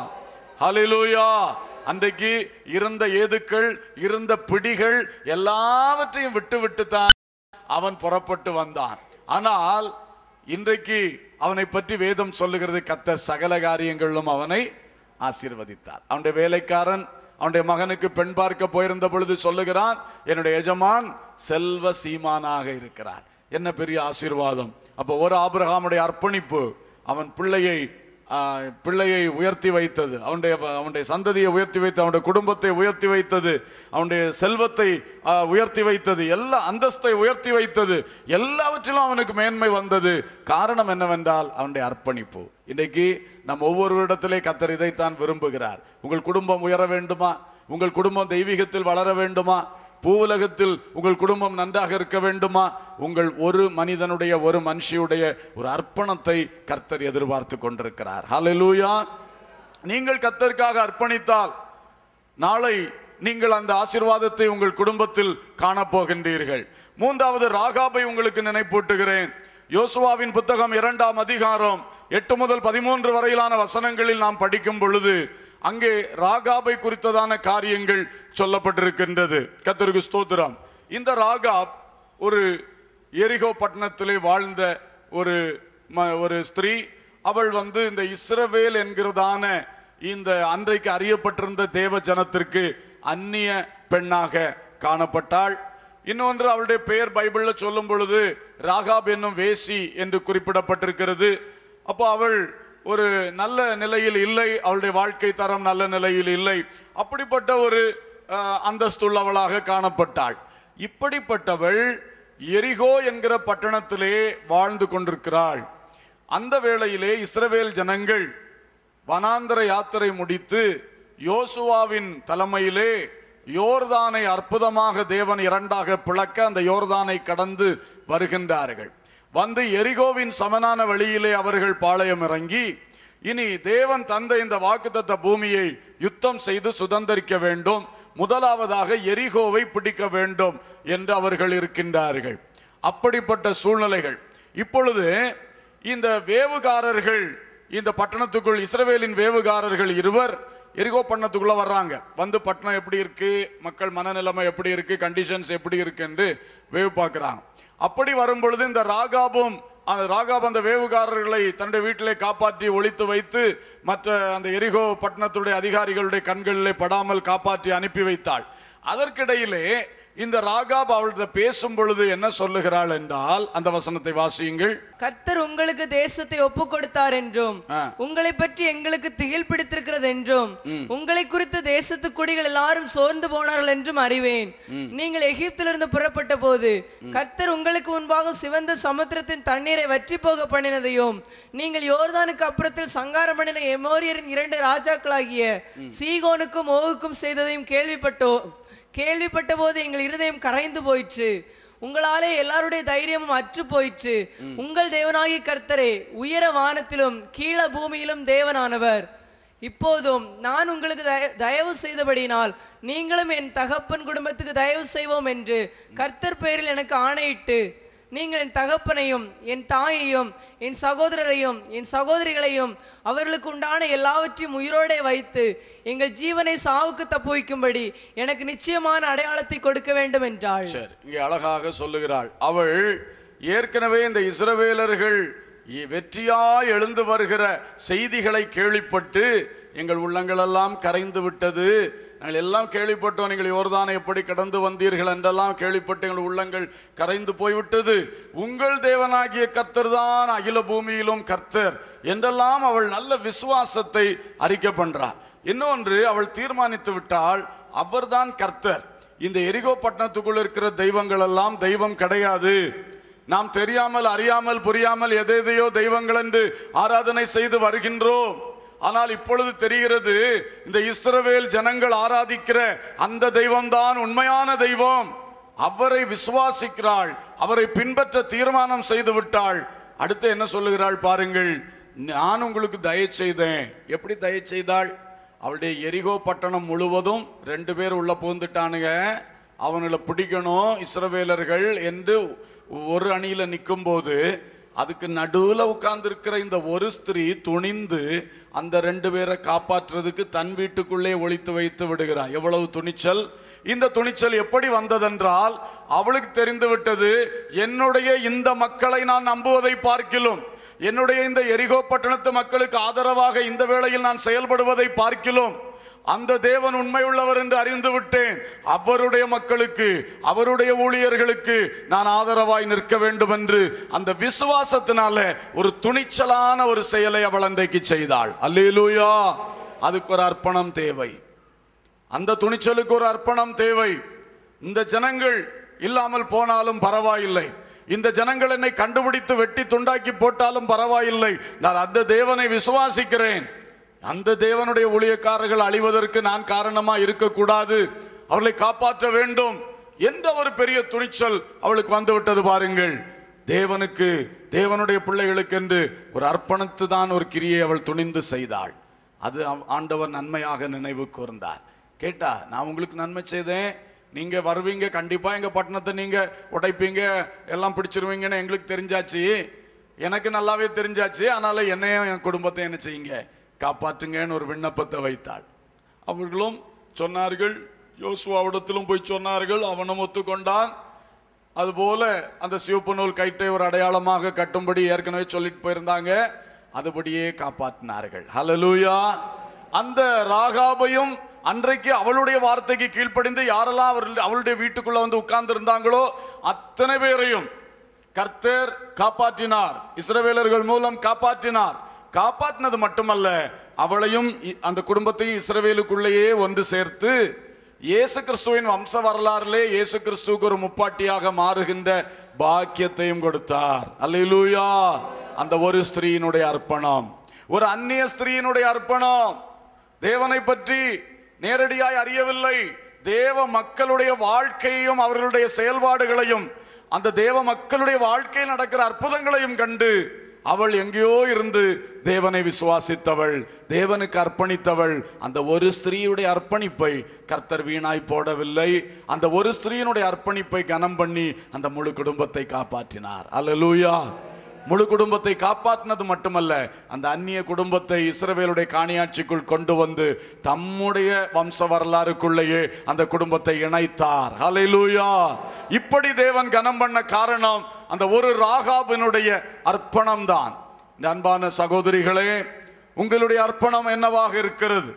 அல்லேலூயா. அன்றைக்கு இருந்த ஏதுக்கள், இருந்த பிடிகள் எல்லாவற்றையும் விட்டு விட்டு தான் அவன் புறப்பட்டு வந்தான். ஆனால் இன்றைக்கு அவனை பற்றி வேதம் சொல்லுகிறது, கர்த்தர் சகல காரியங்களிலும் அவனை ஆசீர்வதித்தார். அவனுடைய வேலைக்காரன் அவனுடைய மகனுக்கு பெண் பார்க்க போயிருந்த பொழுது சொல்லுகிறான், என்னுடைய எஜமான் செல்வ சீமானாக இருக்கிறார். என்ன பெரிய ஆசீர்வாதம். அப்போ ஒரு ஆபிரகாமுடைய அர்ப்பணிப்பு அவன் பிள்ளையை பிள்ளையை உயர்த்தி வைத்தது, அவனுடைய அவனுடைய சந்ததியை உயர்த்தி வைத்தது, அவனுடைய குடும்பத்தை உயர்த்தி வைத்தது, அவனுடைய செல்வத்தை உயர்த்தி வைத்தது, எல்லா அந்தஸ்தை உயர்த்தி வைத்தது, எல்லாவற்றிலும் அவனுக்கு மேன்மை வந்தது. காரணம் என்னவென்றால் அவனுடைய அர்ப்பணிப்பு. இன்றைக்கு நம் ஒவ்வொரு இடத்திலே கர்த்தர் இதைத்தான் விரும்புகிறார். உங்கள் குடும்பம் உயர வேண்டுமா? உங்கள் குடும்பம் தெய்வீகத்தில் வளர வேண்டுமா? பூவுலகத்தில் உங்கள் குடும்பம் நன்றாக இருக்க வேண்டுமா? உங்கள் ஒரு மனிதனுடைய, ஒரு மனுஷியுடைய ஒரு அர்ப்பணத்தை கர்த்தர் எதிர்பார்த்து கொண்டிருக்கிறார். ஹல்லேலூயா. நீங்கள் கர்த்தருக்காக அர்ப்பணித்தால் நாளை நீங்கள் அந்த ஆசீர்வாதத்தை உங்கள் குடும்பத்தில் காணப்போகின்றீர்கள். மூன்றாவது ராகாபை உங்களுக்கு நினைப்பூட்டுகிறேன். யோசுவாவின் புத்தகம் இரண்டாம் அதிகாரம் எட்டு முதல் பதிமூன்று வரையிலான வசனங்களில் நாம் படிக்கும் பொழுது அங்கே ராகாபை குறித்ததான காரியங்கள் சொல்லப்பட்டிருக்கின்றது. கர்த்தருக்கு ஸ்தோத்திரம். இந்த ராகாப் ஒரு எரிகோ பட்டணத்திலே வாழ்ந்த ஒரு ஒரு ஸ்திரீ. அவள் வந்து இந்த இஸ்ரவேல் என்கிறதான இந்த அன்றைக்கு அறியப்பட்டிருந்த தேவ ஜனத்திற்கு அந்நிய பெண்ணாக காணப்பட்டாள். இன்னொன்று, அவளுடைய பெயர் பைபிள்ல சொல்லும் பொழுது ராகாப் என்னும் வேசி என்று குறிப்பிடப்பட்டிருக்கிறது. அப்போ அவள் ஒரு நல்ல நிலையில் இல்லை, அவளுடைய வாழ்க்கை தரம் நல்ல நிலையில் இல்லை. அப்படிப்பட்ட ஒரு அந்தஸ்துள்ளவளாக காணப்பட்டாள். இப்படிப்பட்டவள் எரிகோ என்கிற பட்டணத்திலே வாழ்ந்து கொண்டிருக்கிறாள். அந்த வேளையிலே இஸ்ரவேல் ஜனங்கள் வனாந்தர யாத்திரை முடித்து யோசுவாவின் தலைமையிலே யோர்தானை அற்புதமாக தேவன் இரண்டாக பிளக்க அந்த யோர்தானை கடந்து வருகின்றார்கள். வந்து எரிகோவின் சமனான வழியிலே அவர்கள் பாளையம் இறங்கி, இனி தேவன் தந்த இந்த வாக்குத்தத்த பூமியை யுத்தம் செய்து சுதந்தரிக்க வேண்டும், முதலாவதாக எரிகோவை பிடிக்க வேண்டும் என்று அவர்கள் இருக்கின்றார்கள். அப்படிப்பட்ட சூழ்நிலைகள். இப்பொழுது இந்த வேவுகாரர்கள் இந்த பட்டணத்துக்குள், இஸ்ரவேலின் வேவுகாரர்கள் இருவர் எரிகோ பட்டணத்துக்குள்ள வர்றாங்க. வந்து பட்டணம் எப்படி இருக்கு, மக்கள் மனநிலைமை எப்படி இருக்கு, கண்டிஷன்ஸ் எப்படி இருக்கு என்று வேவு பார்க்கிறாங்க. அப்படி வரும் பொழுது இந்த ராகாபும் அந்த ராகாப் அந்த வேவுகாரர்களை தன்னுடைய வீட்டிலே காப்பாற்றி ஒளித்து வைத்து மற்ற அந்த எரிகோ பட்டணத்துடைய அதிகாரிகளுடைய கண்களிலே படாமல் காப்பாற்றி அனுப்பி வைத்தாள். அதற்கிடையிலே இந்த ராகாப் அவள்கிட்ட பேசும் பொழுது என்ன சொல்லுகிறாள் என்றால், அந்த வசனத்தை வாசியுங்கள். கர்த்தர் உங்களுக்கு தேசத்தை ஒப்பு கொடுத்தார் என்றும் உங்களை பற்றி எங்களுக்கு திகில் பிடித்திருக்கிறது என்றும் உங்களை குறித்து தேசத்து குடிகள் எல்லாரும் சோர்ந்து போனார்கள் என்றும் அறிவேன். நீங்கள் எகிப்திலிருந்து புறப்பட்ட போது கர்த்தர் உங்களுக்கு முன்பாக சிவந்த சமுத்திரத்தின் தண்ணீரை வற்றி போக பண்ணினதையும் நீங்கள் யோர்தானுக்கு அப்புறத்தில் சங்காரம் பண்ணின எமோரியரின் இரண்டு ராஜாக்களாகிய சீகோனுக்கும் ஓகுக்கும் செய்ததையும் கேள்விப்பட்டோ கேள்விப்பட்ட போது எங்கள் இருதயம் கரைந்து போயிற்று. உங்களாலே எல்லாருடைய தைரியமும் அற்று போயிற்று. உங்கள் தேவனாகிய கர்த்தரே உயர வானத்திலும் கீழ பூமியிலும் தேவனானவர். இப்போதும் நான் உங்களுக்கு தயவு செய்தபடினால் நீங்களும் என் தகப்பன் குடும்பத்துக்கு தயவு செய்வோம் என்று கர்த்தர் பெயரில் எனக்கு ஆணையிட்டு நீங்கள் என் தகப்பனையும் என் தாயையும் என் சகோதரரையும் என் சகோதரிகளையும் அவர்களுக்கு உண்டான எல்லாவற்றையும் உயிரோடே வைத்து எங்கள் ஜீவனை சாவுக்கு தப்புவிக்கும்படி எனக்கு நிச்சயமான அடையாளத்தை கொடுக்க வேண்டும் என்றாள். இங்கே அழகாக சொல்லுகிறாள். அவள் ஏற்கனவே இந்த இஸ்ரவேலர்கள் வெற்றியாய் எழுந்து வருகிற செய்திகளை கேள்விப்பட்டு எங்கள் உள்ளங்கள் எல்லாம் கரைந்து விட்டது, நாங்கள் எல்லாம் கேள்விப்பட்டோம், நீங்கள் யோர்தானை எப்படி கடந்து வந்தீர்கள் என்றெல்லாம் கேள்விப்பட்டு எங்கள் உள்ளங்கள் கரைந்து போய்விட்டது. உங்கள் தேவனாகிய கர்த்தர் தான் அகில பூமியிலும் கர்த்தர் என்றெல்லாம் அவள் நல்ல விசுவாசத்தை அறிக்கை பண்றார். இன்னொன்று, அவள் தீர்மானித்து விட்டாள் அவர்தான் கர்த்தர். இந்த எரிகோ பட்டணத்துக்குள் இருக்கிற தெய்வங்கள் எல்லாம் தெய்வம் கிடையாது. நாம் தெரியாமல் அறியாமல் புரியாமல் எதையோ தெய்வங்கள் என்று ஆராதனை செய்து வருகின்றோம். ஆனால் இப்பொழுது தெரிகிறது, இந்த இஸ்ரவேல் ஜனங்கள் ஆராதிக்கிற அந்த தெய்வம் தான் உண்மையான தெய்வம். அவரை விசுவாசிக்கிறாள், அவரை பின்பற்ற தீர்மானம் செய்து விட்டாள். அடுத்து என்ன சொல்லுகிறாள் பாருங்கள். நான் உங்களுக்கு தயை செய்தேன். எப்படி தயை செய்தாள்? அவளுடைய எரிகோ பட்டணம் முழுவதும் ரெண்டு பேர் உள்ள புகுந்துட்டானுங்க, அவங்களை பிடிக்கணும் இஸ்ரவேலர்கள் என்று ஒரு அணியில நிற்கும் போது அதுக்கு நடுவில் உட்கார்ந்து இருக்கிற இந்த ஒரு ஸ்திரீ துணிந்து அந்த ரெண்டு பேரை காப்பாற்றுறதுக்கு தன் வீட்டுக்குள்ளே ஒளித்து வைத்து விடுகிறார். எவ்வளவு துணிச்சல்! இந்த துணிச்சல் எப்படி வந்ததென்றால், அவளுக்கு தெரிந்து விட்டது, என்னுடைய இந்த மக்களை நான் நம்புவதை பார்க்கிலும், என்னுடைய இந்த எரிகோ பட்டணத்து மக்களுக்கு ஆதரவாக இந்த வேளையில் நான் செயல்படுவதை பார்க்கிலும் அந்த தேவன் உண்மை உள்ளவர் என்று அறிந்து விட்டேன். அவருடைய மக்களுக்கு, அவருடைய ஊழியர்களுக்கு நான் ஆதரவாய் நிற்க வேண்டும் என்று அந்த விசுவாசத்தினால ஒரு துணிச்சலான ஒரு செயலை அவள் அன்றைக்கு செய்தாள். அல்லேலூயா! அதுக்கு ஒரு அர்ப்பணம் தேவை. அந்த துணிச்சலுக்கு ஒரு அர்ப்பணம் தேவை. இந்த ஜனங்கள் இல்லாமல் போனாலும் பரவாயில்லை, இந்த ஜனங்கள் என்னை கண்டுபிடித்து வெட்டி துண்டாக்கி போட்டாலும் பரவாயில்லை, நான் அந்த தேவனை விசுவாசிக்கிறேன். அந்த தேவனுடைய ஊழியக்காரர்கள் அழிவதற்கு நான் காரணமா இருக்கக்கூடாது, அவர்களை காப்பாற்ற வேண்டும் என்ற ஒரு பெரிய துணிச்சல் அவளுக்கு வந்துவிட்டது. பாருங்கள், தேவனுக்கு, தேவனுடைய பிள்ளைகளுக்கு என்று ஒரு அர்ப்பணித்து தான் ஒரு கிரியை அவள் துணிந்து செய்தாள். அது ஆண்டவர் நன்மையாக நினைவு கூர்ந்தார். கேட்டா, நான் உங்களுக்கு நன்மை செய்தேன், நீங்க வருவீங்க, கண்டிப்பா எங்க பட்டணத்தை நீங்க உடைப்பீங்க, எல்லாம் பிடிச்சிருவீங்கன்னு எங்களுக்கு தெரிஞ்சாச்சு, எனக்கு நல்லாவே தெரிஞ்சாச்சு, அதனால என்னையும் என் குடும்பத்தை என்ன செய்யுங்க, காப்பாற்றுங்கன்னு ஒரு விண்ணப்பத்தை வைத்தாள். அவர்களும் சொன்னார்கள், யோசுவாவிடத்திலும் போய் சொன்னார்கள், அவனும் ஒத்துக்கொண்டான். அதுபோல அந்த சிவப்பு நூல் கயிற்றை ஒரு அடையாளமாக கட்டும்படி ஏற்கனவே சொல்லிட்டு போயிருந்தாங்க, அதுபடியே காப்பாற்றினார்கள். ஹல்லேலூயா! அந்த ராகாபையும் அன்றைக்கு அவளுடைய வார்த்தைக்கு கீழ்ப்படிந்து யாரெல்லாம் அவர்கள் அவளுடைய வீட்டுக்குள்ள வந்து உட்கார்ந்து இருந்தாங்களோ அத்தனை பேரையும் கர்த்தர் காப்பாற்றினார், இஸ்ரவேலர்கள் மூலம் காப்பாற்றினார். காப்பாற்றினது மட்டுமல்ல, அவளையும் அந்த குடும்பத்தையும் இஸ்ரவேலுக்குள்ளேயே ஒன்று சேர்த்து இயேசு கிறிஸ்துவின் வம்ச வரலாறிலே இயேசு கிறிஸ்துவுக்கு ஒரு முப்பாட்டியாக மாறுகின்ற பாக்கியத்தையும் கொடுத்தார். அல்லேலூயா! அந்த ஒரு ஸ்திரீயினுடைய அர்ப்பணம், ஒரு அந்நிய ஸ்திரீயினுடைய அர்ப்பணம், தேவனை பற்றி நேரடியாய் அறியவில்லை, தேவ மக்களுடைய வாழ்க்கையையும் அவர்களுடைய செயல்பாடுகளையும் அந்த தேவ மக்களுடைய வாழ்க்கையில் நடக்கிற அற்புதங்களையும் கண்டு அவள் எங்கேயோ இருந்து தேவனை விசுவாசித்தவள், தேவனுக்கு அர்ப்பணித்தவள். அந்த ஒரு ஸ்திரீயுடைய அர்ப்பணிப்பை கர்த்தர் வீணாய் போடவில்லை. அந்த ஒரு ஸ்திரீயினுடைய அர்ப்பணிப்பை கனம் பண்ணி அந்த முழு குடும்பத்தை காப்பாற்றினார். அல்லேலூயா! முழு குடும்பத்தை காப்பாற்றினது மட்டுமல்ல, அந்த அந்நிய குடும்பத்தை இஸ்ரவேலுடைய காணியாட்சிக்குள் கொண்டு வந்து தம்முடைய வம்ச வரலாறுக்குள்ளேயே அந்த குடும்பத்தை இணைத்தார். ஹல்லேலூயா! இப்படி தேவன் கனம் பண்ண காரணம் அந்த ஒரு ராகாபினுடைய அர்ப்பணம் தான். அன்பான சகோதரிகளே, உங்களுடைய அர்ப்பணம் என்னவாக இருக்கிறது?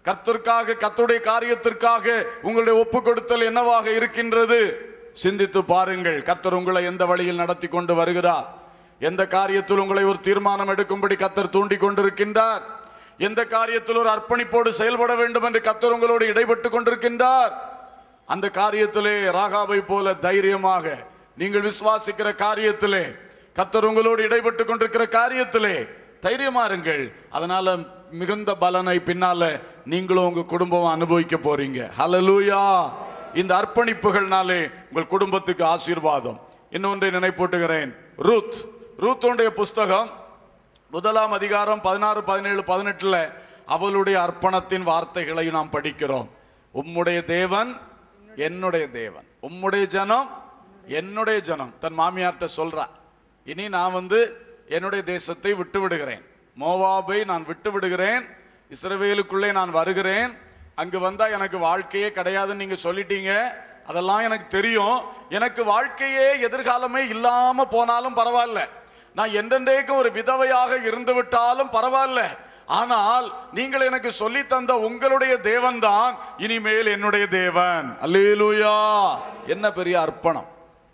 கர்த்தருக்காக, கர்த்தருடைய காரியத்திற்காக உங்களுடைய ஒப்பு கொடுத்தல் என்னவாக இருக்கின்றது? சிந்தித்து பாருங்கள். கர்த்தர் உங்களை எந்த வழியில் நடத்தி கொண்டு வருகிறார்? எந்த காரியத்தில் உங்களை ஒரு தீர்மானம் எடுக்கும்படி கர்த்தர் தூண்டி கொண்டிருக்கின்றார்? எந்த காரியத்தில் ஒரு அர்ப்பணிப்போடு செயல்பட வேண்டும் என்று கர்த்தர் உங்களோடு இடைப்பட்டு கொண்டிருக்கின்றார்? அந்த காரியத்திலே ராகாபை போல தைரியமாக நீங்கள் விசுவாசிக்கிற காரியத்திலே, கர்த்தர் உங்களோடு இடைப்பட்டு கொண்டிருக்கிற காரியத்திலே தைரியமா இருங்கள். அதனால மிகுந்த பலனை பின்னால நீங்களும் உங்க குடும்பம் அனுபவிக்க போறீங்க. ஹல்லேலூயா. இந்த அர்ப்பணிப்புகள்னாலே உங்கள் குடும்பத்துக்கு ஆசீர்வாதம். இன்னொன்றை நினைப்பூட்டுகிறேன். ரூத் ரூத்துடைய புஸ்தகம் முதலாம் அதிகாரம் பதினாறு பதினேழு பதினெட்டுல அவளுடைய அர்ப்பணத்தின் வார்த்தைகளை நாம் படிக்கிறோம். உம்முடைய தேவன் என்னுடைய தேவன், உம்முடைய ஜனம் என்னுடைய ஜனம். தன் மாமியார்ட்ட சொல்றா, இனி நான் வந்து என்னுடைய தேசத்தை விட்டு விடுகிறேன், மோவாபை நான் விட்டு விடுகிறேன், இஸ்ரவேலுக்குள்ளே நான் வருகிறேன். அங்கு வந்தா எனக்கு வாழ்க்கையே கிடையாதுன்னு நீங்க சொல்லிட்டீங்க, அதெல்லாம் எனக்கு தெரியும். எனக்கு வாழ்க்கையே எதிர்காலமே இல்லாம போனாலும் பரவாயில்ல, நான் என்றென்றைக்கும் ஒரு விதவையாக இருந்து விட்டாலும் பரவாயில்ல, ஆனால் நீங்கள் எனக்கு சொல்லி தந்த உங்களுடைய தேவன் தான் இனிமேல் என்னுடைய தேவன். அல்லேலூயா. என்ன பெரிய அர்ப்பணம்!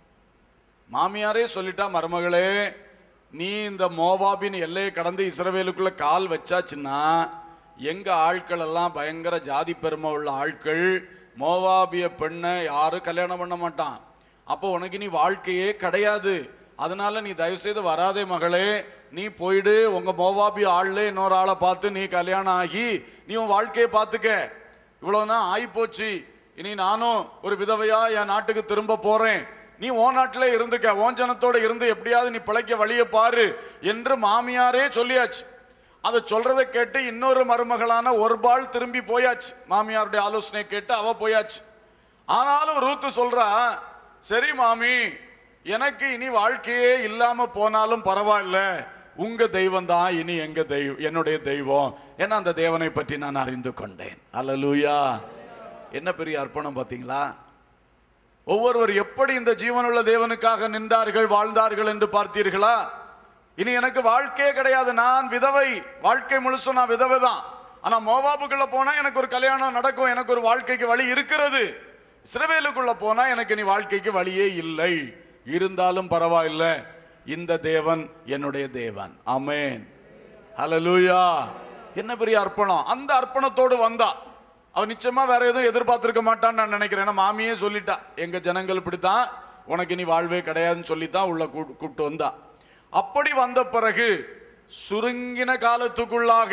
மாமியாரே சொல்லிட்டா, மருமகளே நீ இந்த மோவாபின் எல்லையை கடந்து இஸ்ரவேலுக்குள்ள கால் வச்சாச்சுன்னா எங்க ஆட்கள் எல்லாம் பயங்கர ஜாதி பெருமை உள்ள ஆட்கள், மோவாபிய பெண்ணை யாரும் கல்யாணம் பண்ண மாட்டான். அப்போ உனக்கு நீ வாழ்க்கையே கிடையாது. அதனால நீ தயவு செய்து வராதே மகளே, நீ போயிடு, உங்க மோவாபிய ஆள்ல இன்னொரு ஆளை பார்த்து நீ கல்யாணம் ஆகி நீ உன் வாழ்க்கையை பார்த்துக்க. இவ்வளவுனா ஆகி போச்சு, இனி நானும் ஒரு விதவையா என் நாட்டுக்கு திரும்ப போறேன், நீ ஓ நாட்டிலே இருந்துக்க, ஓன் ஜனத்தோட இருந்து எப்படியாவது நீ பிழைக்க வழியை பாரு என்று மாமியாரே சொல்லியாச்சு. அதை சொல்றதை கேட்டு இன்னொரு மருமகளான ஒரு பால் திரும்பி போயாச்சு. மாமியாருடைய ஆலோசனை கேட்டு அவ போயாச்சு. ஆனாலும் ரூத்து சொல்றா, சரி மாமி, எனக்கு இனி வாழ்க்கையே இல்லாம போனாலும் பரவாயில்ல, உங்க தெய்வம் தான் இனி எங்க தெய்வம், என்னுடைய தெய்வம். ஏன்னா அந்த தேவனை பற்றி நான் அறிந்து கொண்டேன். அல்லேலூயா. என்ன பெரிய அர்ப்பணம் பாத்தீங்களா? ஒவ்வொருவர் எப்படி இந்த ஜீவனுள்ள தேவனுக்காக நின்றார்கள், வாழ்ந்தார்கள் என்று பார்த்தீர்களா? இனி எனக்கு வாழ்க்கையே கிடையாது, நான் விதவை, வாழ்க்கை முழுசும் நான் விதவை தான். ஆனா மோவாபுக்குள்ள போனா எனக்கு ஒரு கல்யாணம் நடக்கும், எனக்கு ஒரு வாழ்க்கைக்கு வழி இருக்கிறது. இஸ்ரவேலுக்குள்ள போனா எனக்கு இனி வாழ்க்கைக்கு வழியே இல்லை. இருந்தாலும் பரவாயில்லை, இந்த தேவன் என்னுடைய தேவன். ஆமென். ஹல்லேலூயா. என்ன பெரிய அர்ப்பணம்! அந்த அர்ப்பணத்தோடு வந்தா அவன் நிச்சயமா வேற எதுவும் எதிர்பார்த்திருக்க மாட்டான்னு நான் நினைக்கிறேன். ஏன்னா மாமியே சொல்லிட்டா, எங்க ஜனங்கள் இப்படித்தான், உனக்கு இனி வாழ்வே கிடையாதுன்னு சொல்லித்தான் உள்ள கூப்பிட்டு வந்தா. அப்படி வந்த பிறகு சுருங்கின காலத்துக்குள்ளாக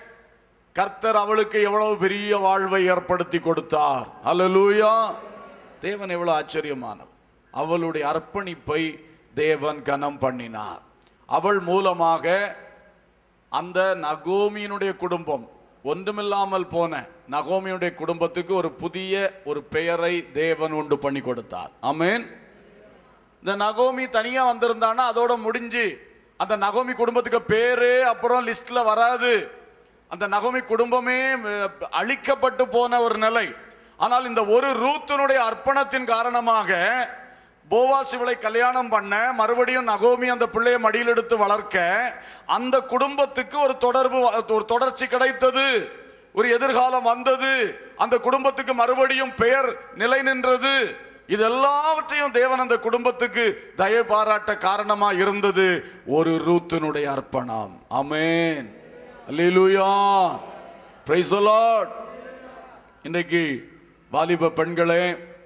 கர்த்தர் அவளுக்கு எவ்வளவு பெரிய வாழ்வை ஏற்படுத்தி கொடுத்தார். அல்லேலூயா. தேவன் எவ்வளவு ஆச்சரியமானவர்! அவளுடைய அர்ப்பணிப்பை தேவன் கனம் பண்ணினார். அவள் மூலமாக அந்த நகோமியினுடைய குடும்பம், ஒன்றுமில்லாமல் போன நகோமியுடைய குடும்பத்துக்கு ஒரு புதிய ஒரு பெயரை தேவன் உண்டு பண்ணி கொடுத்தார். ஆமென். இந்த நகோமி தனியா வந்திருந்தானா அதோட முடிஞ்சு, அந்த நகோமி குடும்பத்துக்கு பேரு அப்புறம் லிஸ்ட்ல வராது. அந்த நகோமி குடும்பமே அழிக்கப்பட்டு போன ஒரு நிலை. ஆனால் இந்த ஒரு ரூத்தினுடைய அர்ப்பணத்தின் காரணமாக போவாஸ் இவளை கல்யாணம் பண்ண, மறுபடியும் நகோமி அந்த பிள்ளையை மடியில் எடுத்து வளர்க்க, அந்த குடும்பத்துக்கு ஒரு தொடர்பு, ஒரு தொடர்ச்சி கிடைத்தது, ஒரு எதிர்காலம் வந்தது, அந்த குடும்பத்துக்கு மறுபடியும் பெயர் நிலை நின்றது. இதெல்லாவற்றையும் தேவன் அந்த குடும்பத்துக்கு தயை பாராட்ட காரணமா இருந்தது ஒரு ரூத்தினுடைய அர்ப்பணம். Amen. Hallelujah. Praise the lord. இன்றைக்கு வாலிப பெண்களே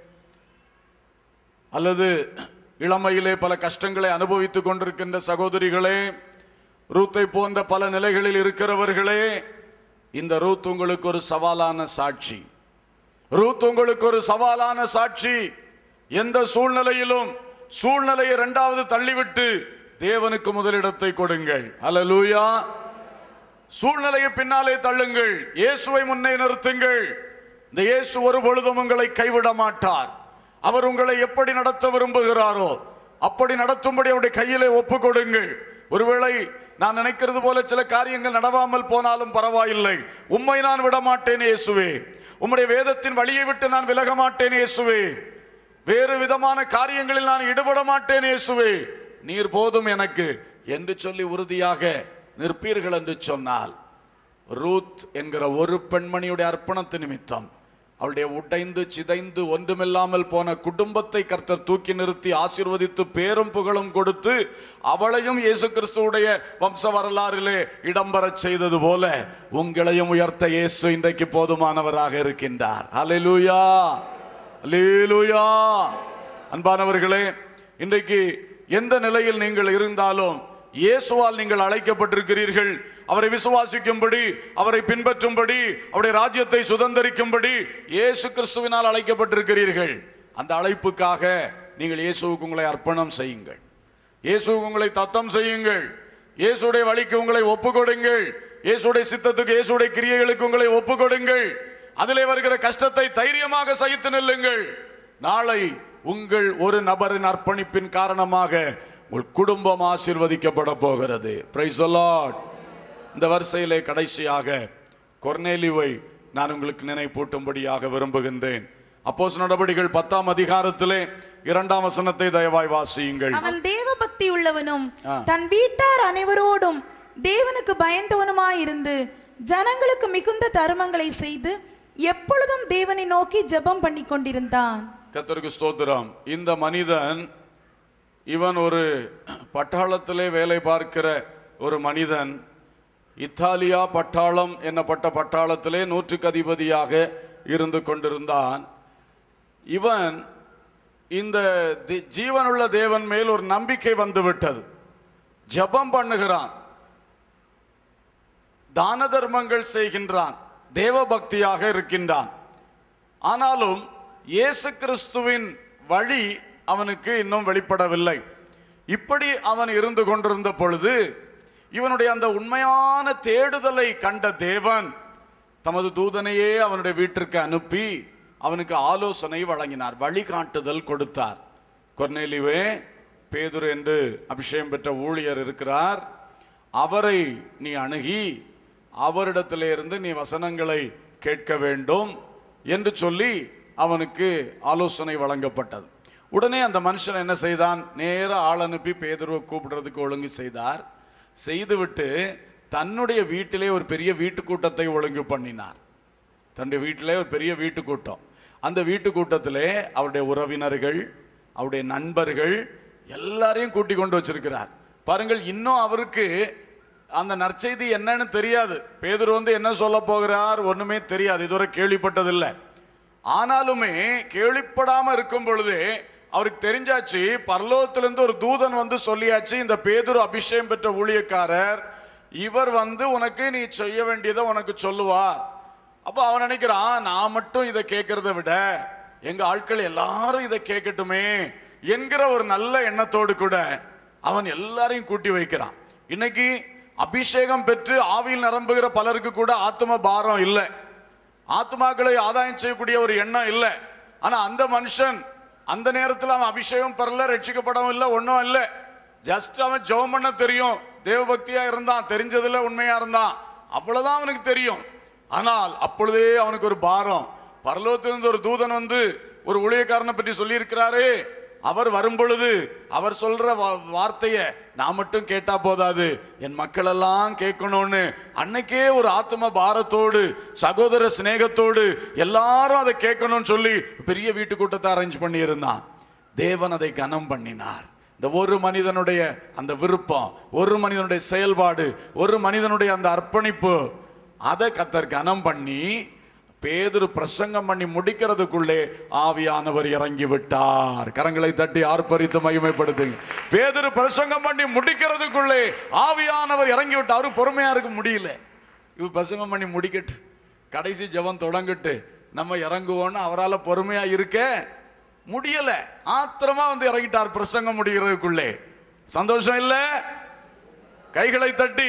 அல்லது இளமையிலே பல கஷ்டங்களை அனுபவித்துக் கொண்டிருக்கின்ற சகோதரிகளே, ரூத்தை போன்ற பல நிலைகளில் இருக்கிறவர்களே, இந்த ரூத் உங்களுக்கு ஒரு சவாலான சாட்சி. ரூத் உங்களுக்கு ஒரு சவாலான சாட்சி. எந்த சூழ்நிலையிலும் சூழ்நிலையை இரண்டாவது தள்ளிவிட்டு தேவனுக்கு முதலிடத்தை கொடுங்கள். அல்லேலூயா. சூழ்நிலையை பின்னாலே தள்ளுங்கள், இயேசுவை முன்னே நிறுத்துங்கள். இந்த இயேசு ஒரு பொழுதும் உங்களை கைவிட மாட்டார். அவர் உங்களை எப்படி நடத்த விரும்புகிறாரோ அப்படி நடத்தும்படி அவருடைய கையிலே ஒப்பு கொடுங்கள். ஒருவேளை நான் நினைக்கிறது போல சில காரியங்கள் நடவாமல் போனாலும் பரவாயில்லை, உம்மை நான் விட மாட்டேன் இயேசுவே, உம்முடைய வேதத்தின் வழியை விட்டு நான் விலக மாட்டேன் இயேசுவே, வேறு விதமான காரியங்களில் நான் ஈடுபட மாட்டேன் இயேசுவே, நீர் போதும் எனக்கு என்று சொல்லி உறுதியாக நிற்பீர்கள் என்று சொன்னால் ரூத் என்கிற ஒரு பெண்மணியுடைய அர்ப்பணத்து நிமித்தம் அவளுடைய உடைந்து சிதைந்து ஒன்றுமில்லாமல் போன குடும்பத்தை கர்த்தர் தூக்கி நிறுத்தி ஆசீர்வதித்து பேரும் புகழும் கொடுத்து அவளையும் இயேசு கிறிஸ்துவுடைய வம்ச வரலாறிலே இடம்பெறச் செய்தது போல உங்களையும் உயர்த்த இயேசு இன்றைக்கு போதுமானவராக இருக்கின்றார். அல்லேலூயா, அல்லேலூயா. அன்பானவர்களே, இன்றைக்கு எந்த நிலையில் நீங்கள் இருந்தாலும் இயேசுவால் நீங்கள் அழைக்கப்பட்டிருக்கிறீர்கள். அவரை விசுவாசிக்கும்படி, அவரை பின்பற்றும்படி, அவருடைய ராஜ்யத்தை சுதந்தரிக்கும்படி இயேசு கிறிஸ்துவினால் அழைக்கப்பட்டிருக்கிறீர்கள். அந்த அழைப்புக்காக நீங்கள் இயேசுவுக்கு உங்களை அர்ப்பணம் செய்யுங்கள். இயேசுவுக்கு உங்களை தத்தம் செய்யுங்கள். இயேசுடைய வழிக்கு உங்களை ஒப்பு கொடுங்கள். இயேசுடைய சித்தத்துக்கு, இயேசுடைய கிரியைகளுக்கு உங்களை ஒப்பு கொடுங்கள். அதிலே வருகிற கஷ்டத்தை தைரியமாக சகித்து நில்லுங்கள். நாளை உங்கள் ஒரு நபரின் அர்ப்பணிப்பின் காரணமாக உங்கள் குடும்பம் ஆசீர்வதிக்கப்பட போகிறது. Praise the lord. இந்த வரிசையிலே கடைசியாக கொர்நேலியுவை நான் உங்களுக்கு நினைப்பூட்டும்படியாக விரும்புகின்றேன். அப்போஸ்தலர் நடபடிகள் பத்தாம் அதிகாரத்திலே இரண்டாம் வசனத்தை தயவாய் வாசியுங்கள். அவன் தேவ பக்தி உள்ளவனும் தன் வீட்டார் அனைவரோடும் தேவனுக்கு பயந்தவனுமாயிருந்து ஜனங்களுக்கு மிகுந்த தருமங்களை செய்து எப்பொழுதும் தேவனை நோக்கி ஜெபம் பண்ணி கொண்டிருந்தான். கர்த்தருக்கு ஸ்தோத்திரம். இந்த மனிதன், இவன் ஒரு பட்டாளத்திலே வேலை பார்க்கிற ஒரு மனிதன். இத்தாலியா பட்டாளம் என்னப்பட்ட பட்டாளத்திலே நூற்றுக்கு அதிபதியாக இருந்து கொண்டிருந்தான். இவன் இந்த ஜீவனுள்ள தேவன் மேல் ஒரு நம்பிக்கை வந்துவிட்டது. ஜெபம் பண்ணுகிறான், தான தர்மங்கள் செய்கின்றான், தேவ பக்தியாக இருக்கின்றான். ஆனாலும் இயேசு கிறிஸ்துவின் வழி அவனுக்கு இன்னும் வெளிப்படவில்லை. இப்படி அவன் இருந்து கொண்டிருந்த பொழுது இவனுடைய அந்த உண்மையான தேடுதலை கண்ட தேவன் தமது தூதனையே அவனுடைய வீட்டிற்கு அனுப்பி அவனுக்கு ஆலோசனை வழங்கினார், வழிகாட்டுதல் கொடுத்தார். கொர்நேலியுவே, பேதுரு என்று அபிஷேகம் பெற்ற ஊழியர் இருக்கிறார், அவரை நீ அணுகி அவரிடத்திலே இருந்து நீ வசனங்களை கேட்க வேண்டும் என்று சொல்லி அவனுக்கு ஆலோசனை வழங்கப்பட்டது. உடனே அந்த மனுஷன் என்ன செய்தான்? நேர ஆள் அனுப்பி பேதுருவை கூப்பிடுறதுக்கு ஒழுங்கு செய்தார். செய்துவிட்டு தன்னுடைய வீட்டிலே ஒரு பெரிய வீட்டு கூட்டத்தை ஒழுங்கு பண்ணினார். தன்னுடைய வீட்டிலே ஒரு பெரிய வீட்டு கூட்டம். அந்த வீட்டு கூட்டத்திலே அவருடைய உறவினர்கள், அவருடைய நண்பர்கள் எல்லாரையும் கூட்டி கொண்டு வச்சிருக்கிறார். பாருங்கள், இன்னும் அவருக்கு அந்த நற்செய்தி என்னன்னு தெரியாது. பேதுரு வந்து என்ன சொல்ல போகிறார் ஒண்ணுமே தெரியாது, இதுவரை கேள்விப்பட்டதில்லை. ஆனாலுமே கேள்விப்படாம இருக்கும் பொழுது அவருக்கு தெரிஞ்சாச்சு, பரலோகத்திலிருந்து ஒரு தூதன் வந்து சொல்லியாச்சு, இந்த பேதுரு அபிஷேகம் பெற்ற ஊழியக்காரர், இவர் வந்து உனக்கு நீ செய்ய வேண்டியதை உனக்கு சொல்லுவார். அப்ப அவன் நினைக்கிறான், நான் மட்டும் இதை கேட்கறத விட எங்க ஆட்கள் எல்லாரும் இதை கேட்கட்டுமே என்கிற ஒரு நல்ல எண்ணத்தோடு கூட அவன் எல்லாரையும் கூட்டி வைக்கிறான். இன்னைக்கு அபிஷேகம் பெற்று ஆவியில் நிரம்புகிற பலருக்கு கூட ஆத்ம பாரம் இல்லை, ஆத்மாக்களை ஆதாயம் செய்யக்கூடிய ஒரு எண்ணம் இல்லை. ஆனா அந்த மனுஷன் அந்த நேரத்தில் அவன் அபிஷேகம் பெறல, ரட்சிக்கப்படவும் இல்லை, ஒன்றும் இல்லை. ஜஸ்ட் அவன் ஜெபம் பண்ண தெரியும், தேவபக்தியா இருந்தான், தெரிஞ்சதுல உண்மையா இருந்தான், அவ்வளவுதான் அவனுக்கு தெரியும். ஆனால் அப்பொழுதே அவனுக்கு ஒரு பாரம். பரலோகத்திலிருந்து ஒரு தூதன் வந்து ஒரு ஊழியக்காரனை பற்றி சொல்லி இருக்கிறாரு, அவர் வரும் பொழுது அவர் சொல்ற வார்த்தைய நான் மட்டும் கேட்டா போதாது, என் மக்கள் எல்லாம் கேட்கணும்னு அன்னைக்கே ஒரு ஆத்ம பாரத்தோடு சகோதர சிநேகத்தோடு எல்லாரும் அதை கேட்கணும்னு சொல்லி பெரிய வீட்டு கூட்டத்தை அரேஞ்ச் பண்ணி இருந்தான். தேவன் அதை கனம் பண்ணினார். இந்த ஒரு மனிதனுடைய அந்த விருப்பம், ஒரு மனிதனுடைய செயல்பாடு, ஒரு மனிதனுடைய அந்த அர்ப்பணிப்பு, அதை கர்த்தர் கனம் பண்ணி பேதுரு பிரசங்கம் பண்ணி முடிக்கிறதுக்குள்ளே ஆவியானவர் இறங்கி விட்டார். கரங்களை தட்டி ஆர்ப்பரித்து மகிமைப்படுத்துங்க. பேதுரு பிரசங்கம் பண்ணி முடிக்கிறதுக்குள்ளே ஆவியானவர் இறங்கி விட்டார். அவரு பொறுமையா இருக்க முடியல. இவர் பிரசங்கம் பண்ணி முடிக்கட்டு, கடைசி ஜெபம் தொடங்கிட்டு நம்ம இறங்குவோன்னு அவரால் பொறுமையா இருக்க முடியல. ஆத்திரமா வந்து இறங்கிட்டார் பிரசங்கம் முடிகிறதுக்குள்ளே. சந்தோஷம் இல்ல? கைகளை தட்டி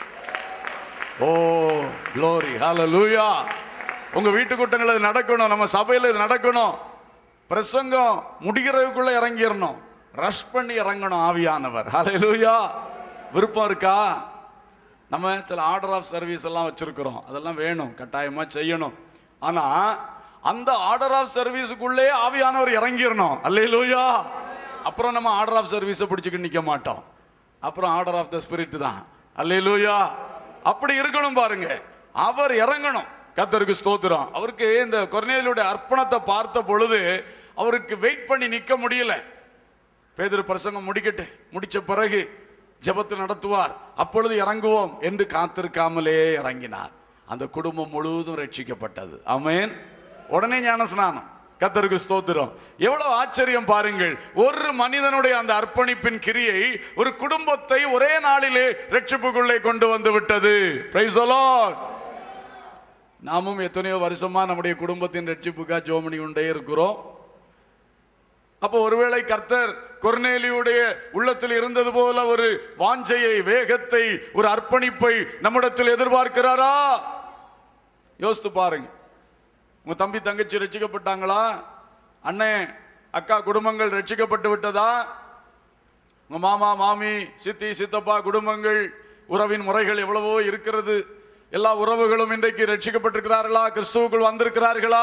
ஓ க்ளோரி, ஹல்லேலூயா. உங்க வீட்டு கூட்டங்கள் இது நடக்கணும், நம்ம சபையில் இது நடக்கணும். பிரசங்கம் முடிகிறதுக்குள்ள இறங்கிடணும், ரஷ் பண்ணி இறங்கணும் ஆவியானவர். ஹல்லேலூயா. விருப்பம் இருக்கா? நம்ம சில ஆர்டர் ஆஃப் சர்வீஸ் எல்லாம் வச்சிருக்கிறோம், அதெல்லாம் வேணும், கட்டாயமா செய்யணும். ஆனா அந்த ஆர்டர் ஆஃப் சர்வீஸுக்குள்ளே ஆவியானவர் இறங்கிடணும். ஹல்லேலூயா. அப்புறம் நம்ம ஆர்டர் ஆஃப் சர்வீஸை பிடிச்சிக்கிட்டு நிற்க மாட்டோம், அப்புறம் ஆர்டர் ஆஃப் த ஸ்பிரிட் தான். ஹல்லேலூயா. அப்படி இருக்கணும் பாருங்க. அவர் இறங்கணும். கர்த்தருக்கு ஸ்தோத்திரம். அவருக்கு இந்த கொர்நேலியுடைய அர்ப்பணத்தை பார்த்த பொழுது அவருக்கு வெயிட் பண்ணி நிக்க முடியல. பேதுரு பிரசங்கம் முடிக்கட்டு முடிச்ச பிறகு ஜெபத்தை நடத்துவார், அப்பொழுது இறங்குவோம் என்று காத்திருக்காமலே இறங்கினார். அந்த குடும்பம் முழுவதும் ரட்சிக்கப்பட்டது. ஆமென். உடனே ஞானஸ்நானம். கர்த்தருக்கு ஸ்தோத்திரம். எவ்வளவு ஆச்சரியம் பாருங்கள். ஒரு மனிதனுடைய அந்த அர்ப்பணிப்பின் கிரியை ஒரு குடும்பத்தை ஒரே நாளிலே ரட்சிப்புக்குள்ளே கொண்டு வந்து விட்டது. Praise the lord. நாமும் எத்தனையோ வருஷமா நம்முடைய குடும்பத்தின் ரட்சிப்புக்காக ஜெபம் பண்ணி கொண்டே இருக்கிறோம். அப்போ ஒருவேளை கர்த்தர் கொர்நேலியுடைய உள்ளத்தில் இருந்தது போல ஒரு வாஞ்சையை, வேகத்தை, ஒரு அர்ப்பணிப்பை நம்மிடத்தில் எதிர்பார்க்கிறாரா? யோசித்து பாருங்க. உங்க தம்பி தங்கச்சி ரட்சிக்கப்பட்டாங்களா? அண்ணன் அக்கா குடும்பங்கள் ரட்சிக்கப்பட்டு விட்டதா? உங்க மாமா மாமி சித்தி சித்தப்பா குடும்பங்கள், உறவின் முறைகள் எவ்வளவோ இருக்கிறது. எல்லா உறவுகளும் இன்றைக்கு ரட்சிக்கப்பட்டிருக்கிறார்களா? கிறிஸ்துவுக்குள் வந்திருக்கிறார்களா?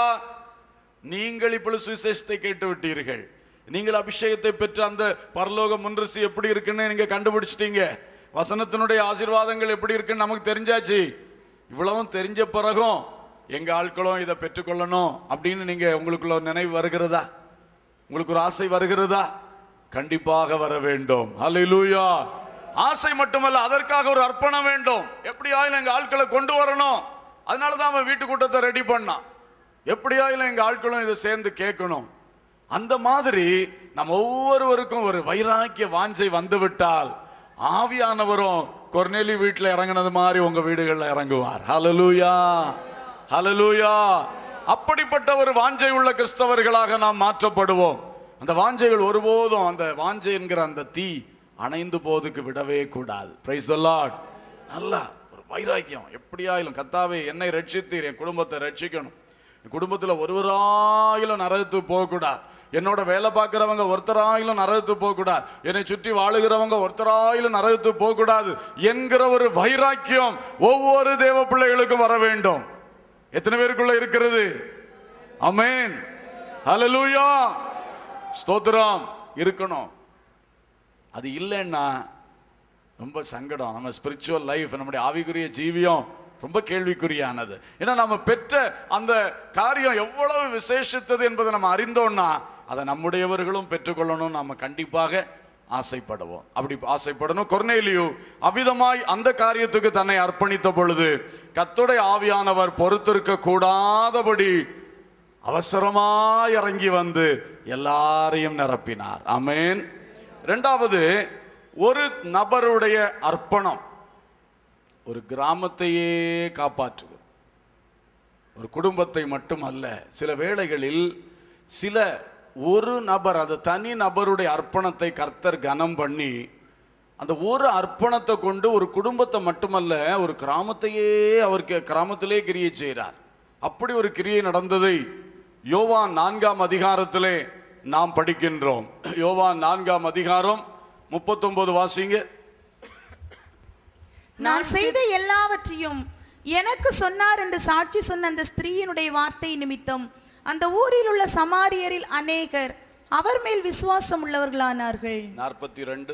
நீங்கள் இப்பொழுது சுவிசேஷத்தை கேட்டு விட்டீர்கள். நீங்கள் அபிஷேகத்தை பெற்ற அந்த பரலோக முன்ரிசி எப்படி இருக்குன்னு நீங்க கண்டுபிடிச்சிட்டீங்க. வசனத்தினுடைய ஆசீர்வாதங்கள் எப்படி இருக்குன்னு நமக்கு தெரிஞ்சாச்சு. இவ்வளவும் தெரிஞ்ச பிறகும் எங்க ஆட்களும் இதை பெற்றுக்கொள்ளணும் அப்படின்னு நீங்க உங்களுக்குள்ள ஒரு நினைவு வருகிறதா? உங்களுக்கு ஒரு ஆசை வருகிறதா? கண்டிப்பாக வர வேண்டும். அல்லேலூயா. ஆசை மட்டுமல்ல, அதற்காக ஒரு அர்ப்பணம் வேண்டும். எப்படியாயிலும் எங்க ஆட்களை கொண்டு வரணும். அதனாலதான் அவன் வீட்டு கூட்டத்தை ரெடி பண்ணான். எப்படியாயிலும் எங்க ஆட்களும் இதை சேர்ந்து கேட்கணும். அந்த மாதிரி நம்ம ஒவ்வொருவருக்கும் ஒரு வைராக்கிய வாஞ்சை வந்து விட்டால் ஆவியானவரும் கொர்நேலி வீட்டில் இறங்கினது மாதிரி உங்க வீடுகளில் இறங்குவார். ஹல்லேலூயா, ஹல்லேலூயா. அப்படிப்பட்ட ஒரு வாஞ்சை உள்ள கிறிஸ்தவர்களாக நாம் மாற்றப்படுவோம். அந்த வாஞ்சைகள் ஒருபோதும், அந்த வாஞ்சை என்கிற அந்த தீ அணைந்து போதுக்கு விடவே கூடாது. Praise the lord. நல்லா ஒரு வைராக்கியம். எப்படியாயிலும் கர்த்தாவே என்னை ரட்சித்தீர், என் குடும்பத்தை ரட்சிக்கணும். என் குடும்பத்தில் ஒருவராயிலும் நரகத்துக்கு போகக்கூடாது. என்னோட வேலை பார்க்கிறவங்க ஒருத்தராயிலும் நரகத்துக்கு போகக்கூடாது. என்னை சுற்றி வாழுகிறவங்க ஒருத்தராயிலும் நரகத்துக்கு போகக்கூடாது என்கிற ஒரு வைராக்கியம் ஒவ்வொரு தேவ பிள்ளைகளுக்கும் வர வேண்டும். எத்தனை பேருக்குள்ள இருக்கிறது? ஆமென், ஹல்லேலூயா, ஸ்தோத்திரம். இருக்கணும். அது இல்லைன்னா ரொம்ப சங்கடம். நம்ம ஸ்பிரிச்சுவல் லைஃப், நம்முடைய ஆவிக்குரிய ஜீவியம் ரொம்ப கேள்விக்குறியானது. ஏன்னா நம்ம பெற்ற அந்த காரியம் எவ்வளவு விசேஷித்தது என்பதை நம்ம அறிந்தோம்னா அதை நம்முடையவர்களும் பெற்றுக்கொள்ளணும். நம்ம கண்டிப்பாக ஆசைப்படுவோம். அப்படி ஆசைப்படணும். கொர்நேலியு அவ்விதமாய் அந்த காரியத்துக்கு தன்னை அர்ப்பணித்த பொழுது கர்த்தருடைய ஆவியானவர் பொறுத்திருக்க கூடாதபடி அவசரமாய் இறங்கி வந்து எல்லாரையும் நிரப்பினார். ஆமென். இரண்டாவது, ஒரு நபருடைய அர்ப்பணம் ஒரு கிராமத்தையே காப்பாற்றுகிறது. ஒரு குடும்பத்தை மட்டுமல்ல. சில வேளைகளில் சில ஒரு நபர், அந்த தனி நபருடைய அர்ப்பணத்தை கர்த்தர் கனம் பண்ணி அந்த ஒரு அர்ப்பணத்தை கொண்டு ஒரு குடும்பத்தை மட்டுமல்ல ஒரு கிராமத்தையே அவருக்கு கிராமத்திலே கிரியை செய்கிறார். அப்படி ஒரு கிரியை நடந்ததை யோவான் நான்காம் அதிகாரத்திலே நாம் படிக்கின்றோம். யோவான் நான்காம் அதிகாரம் முப்பத்தொன்பது வாசிங்க. நான் செய்த எல்லாவற்றையும் எனக்கு சொன்னார் என்று சாட்சி சொன்ன அந்த ஸ்திரீயினுடைய வார்த்தை நிமித்தம் அந்த ஊரில் உள்ள சமாரியரில் அநேகர் அவர் மேல் விசுவாசம் உள்ளவர்களானார்கள். நாற்பத்தி இரண்டு.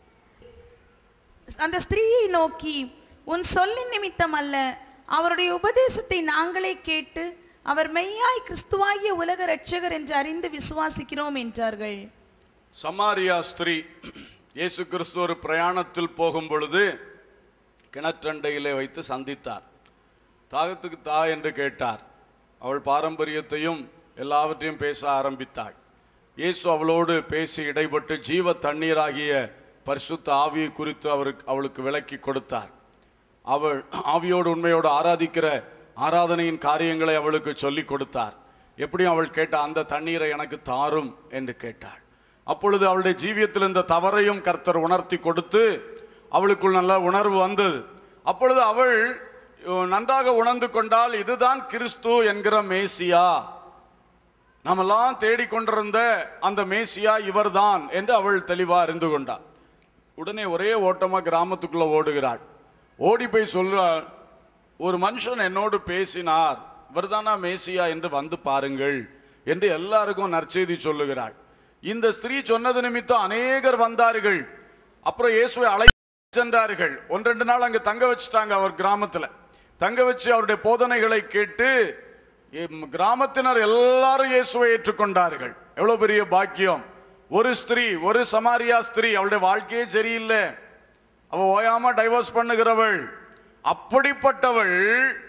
அந்த ஸ்திரீயை நோக்கி, உன் சொல்லின் நிமித்தம் அல்ல, அவருடைய உபதேசத்தை நாங்களே கேட்டு அவர் மெய்யாய் கிறிஸ்துவாகிய உலக இரட்சகர் என்று அறிந்து விசுவாசிக்கிறோம் என்றார்கள். சமாரியா ஸ்திரீ இயேசு கிறிஸ்து ஒரு பிரயாணத்தில் போகும் பொழுது கிணற்றண்டையிலே வைத்து சந்தித்தார். தாகத்துக்கு தா என்று கேட்டார். அவள் பாரம்பரியத்தையும் எல்லாவற்றையும் பேச ஆரம்பித்தாள். இயேசு அவளோடு பேசி இடைப்பட்டு ஜீவ தண்ணீராகிய பரிசுத்த ஆவியை குறித்து அவருக்கு அவளுக்கு விளக்கி கொடுத்தார். அவள் ஆவியோடு உண்மையோடு ஆராதிக்கிற ஆராதனையின் காரியங்களை அவளுக்கு சொல்லி கொடுத்தார். எப்படியும் அவள் கேட்ட அந்த தண்ணீரை எனக்கு தாரும் என்று கேட்டாள். அப்பொழுது அவளுடைய ஜீவியத்தில் இந்த தவறையும் கர்த்தர் உணர்த்தி கொடுத்து அவளுக்குள் நல்ல உணர்வு வந்தது. அப்பொழுது அவள் நன்றாக உணர்ந்து கொண்டால் இதுதான் கிறிஸ்து என்கிற மேசியா, நாமெல்லாம் தேடிக்கொண்டிருந்த அந்த மேசியா இவர்தான் என்று அவள் தெளிவா அறிந்து கொண்டாள். உடனே ஒரே ஓட்டமா கிராமத்துக்குள்ள ஓடுகிறாள். ஓடி போய் சொல்றாள், ஒரு மனுஷன் என்னோடு பேசினார், இவர்தானா மேசியா என்று வந்து பாருங்கள் என்று எல்லாருக்கும் நற்செய்தி சொல்லுகிறாள். இந்த ஸ்திரீ சொன்னது நிமித்தம் அநேகர் வந்தார்கள். அப்புறம் இயேசுவை அழை சென்றார்கள். ஒன்று ரெண்டு நாள் அங்க தங்க வச்சுட்டாங்க அவர் கிராமத்துல. தங்க வச்சு அவருடைய போதனைகளை கேட்டு கிராமத்தினர் எல்லாரும் இயேசுவை ஏற்றுக்கொண்டார்கள். எவ்வளவு பெரிய பாக்கியம்! ஒரு ஸ்திரீ, ஒரு சமாரியா ஸ்திரீ, அவளுடைய வாழ்க்கையே சரியில்லை, அவ ஓயாம டைவர்ஸ் பண்ணுகிறவள், அப்படிப்பட்டவள்,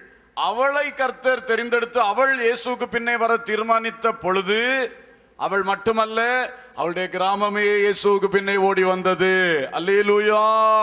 அவளை கர்த்தர் தெரிந்தெடுத்து அவள் இயேசுக்கு பின்னே வர தீர்மானித்த பொழுது அவள் மட்டுமல்ல, அவளுடைய கிராமமே இயேசுக்கு பின்னே ஓடி வந்தது. அல்லேலூயா!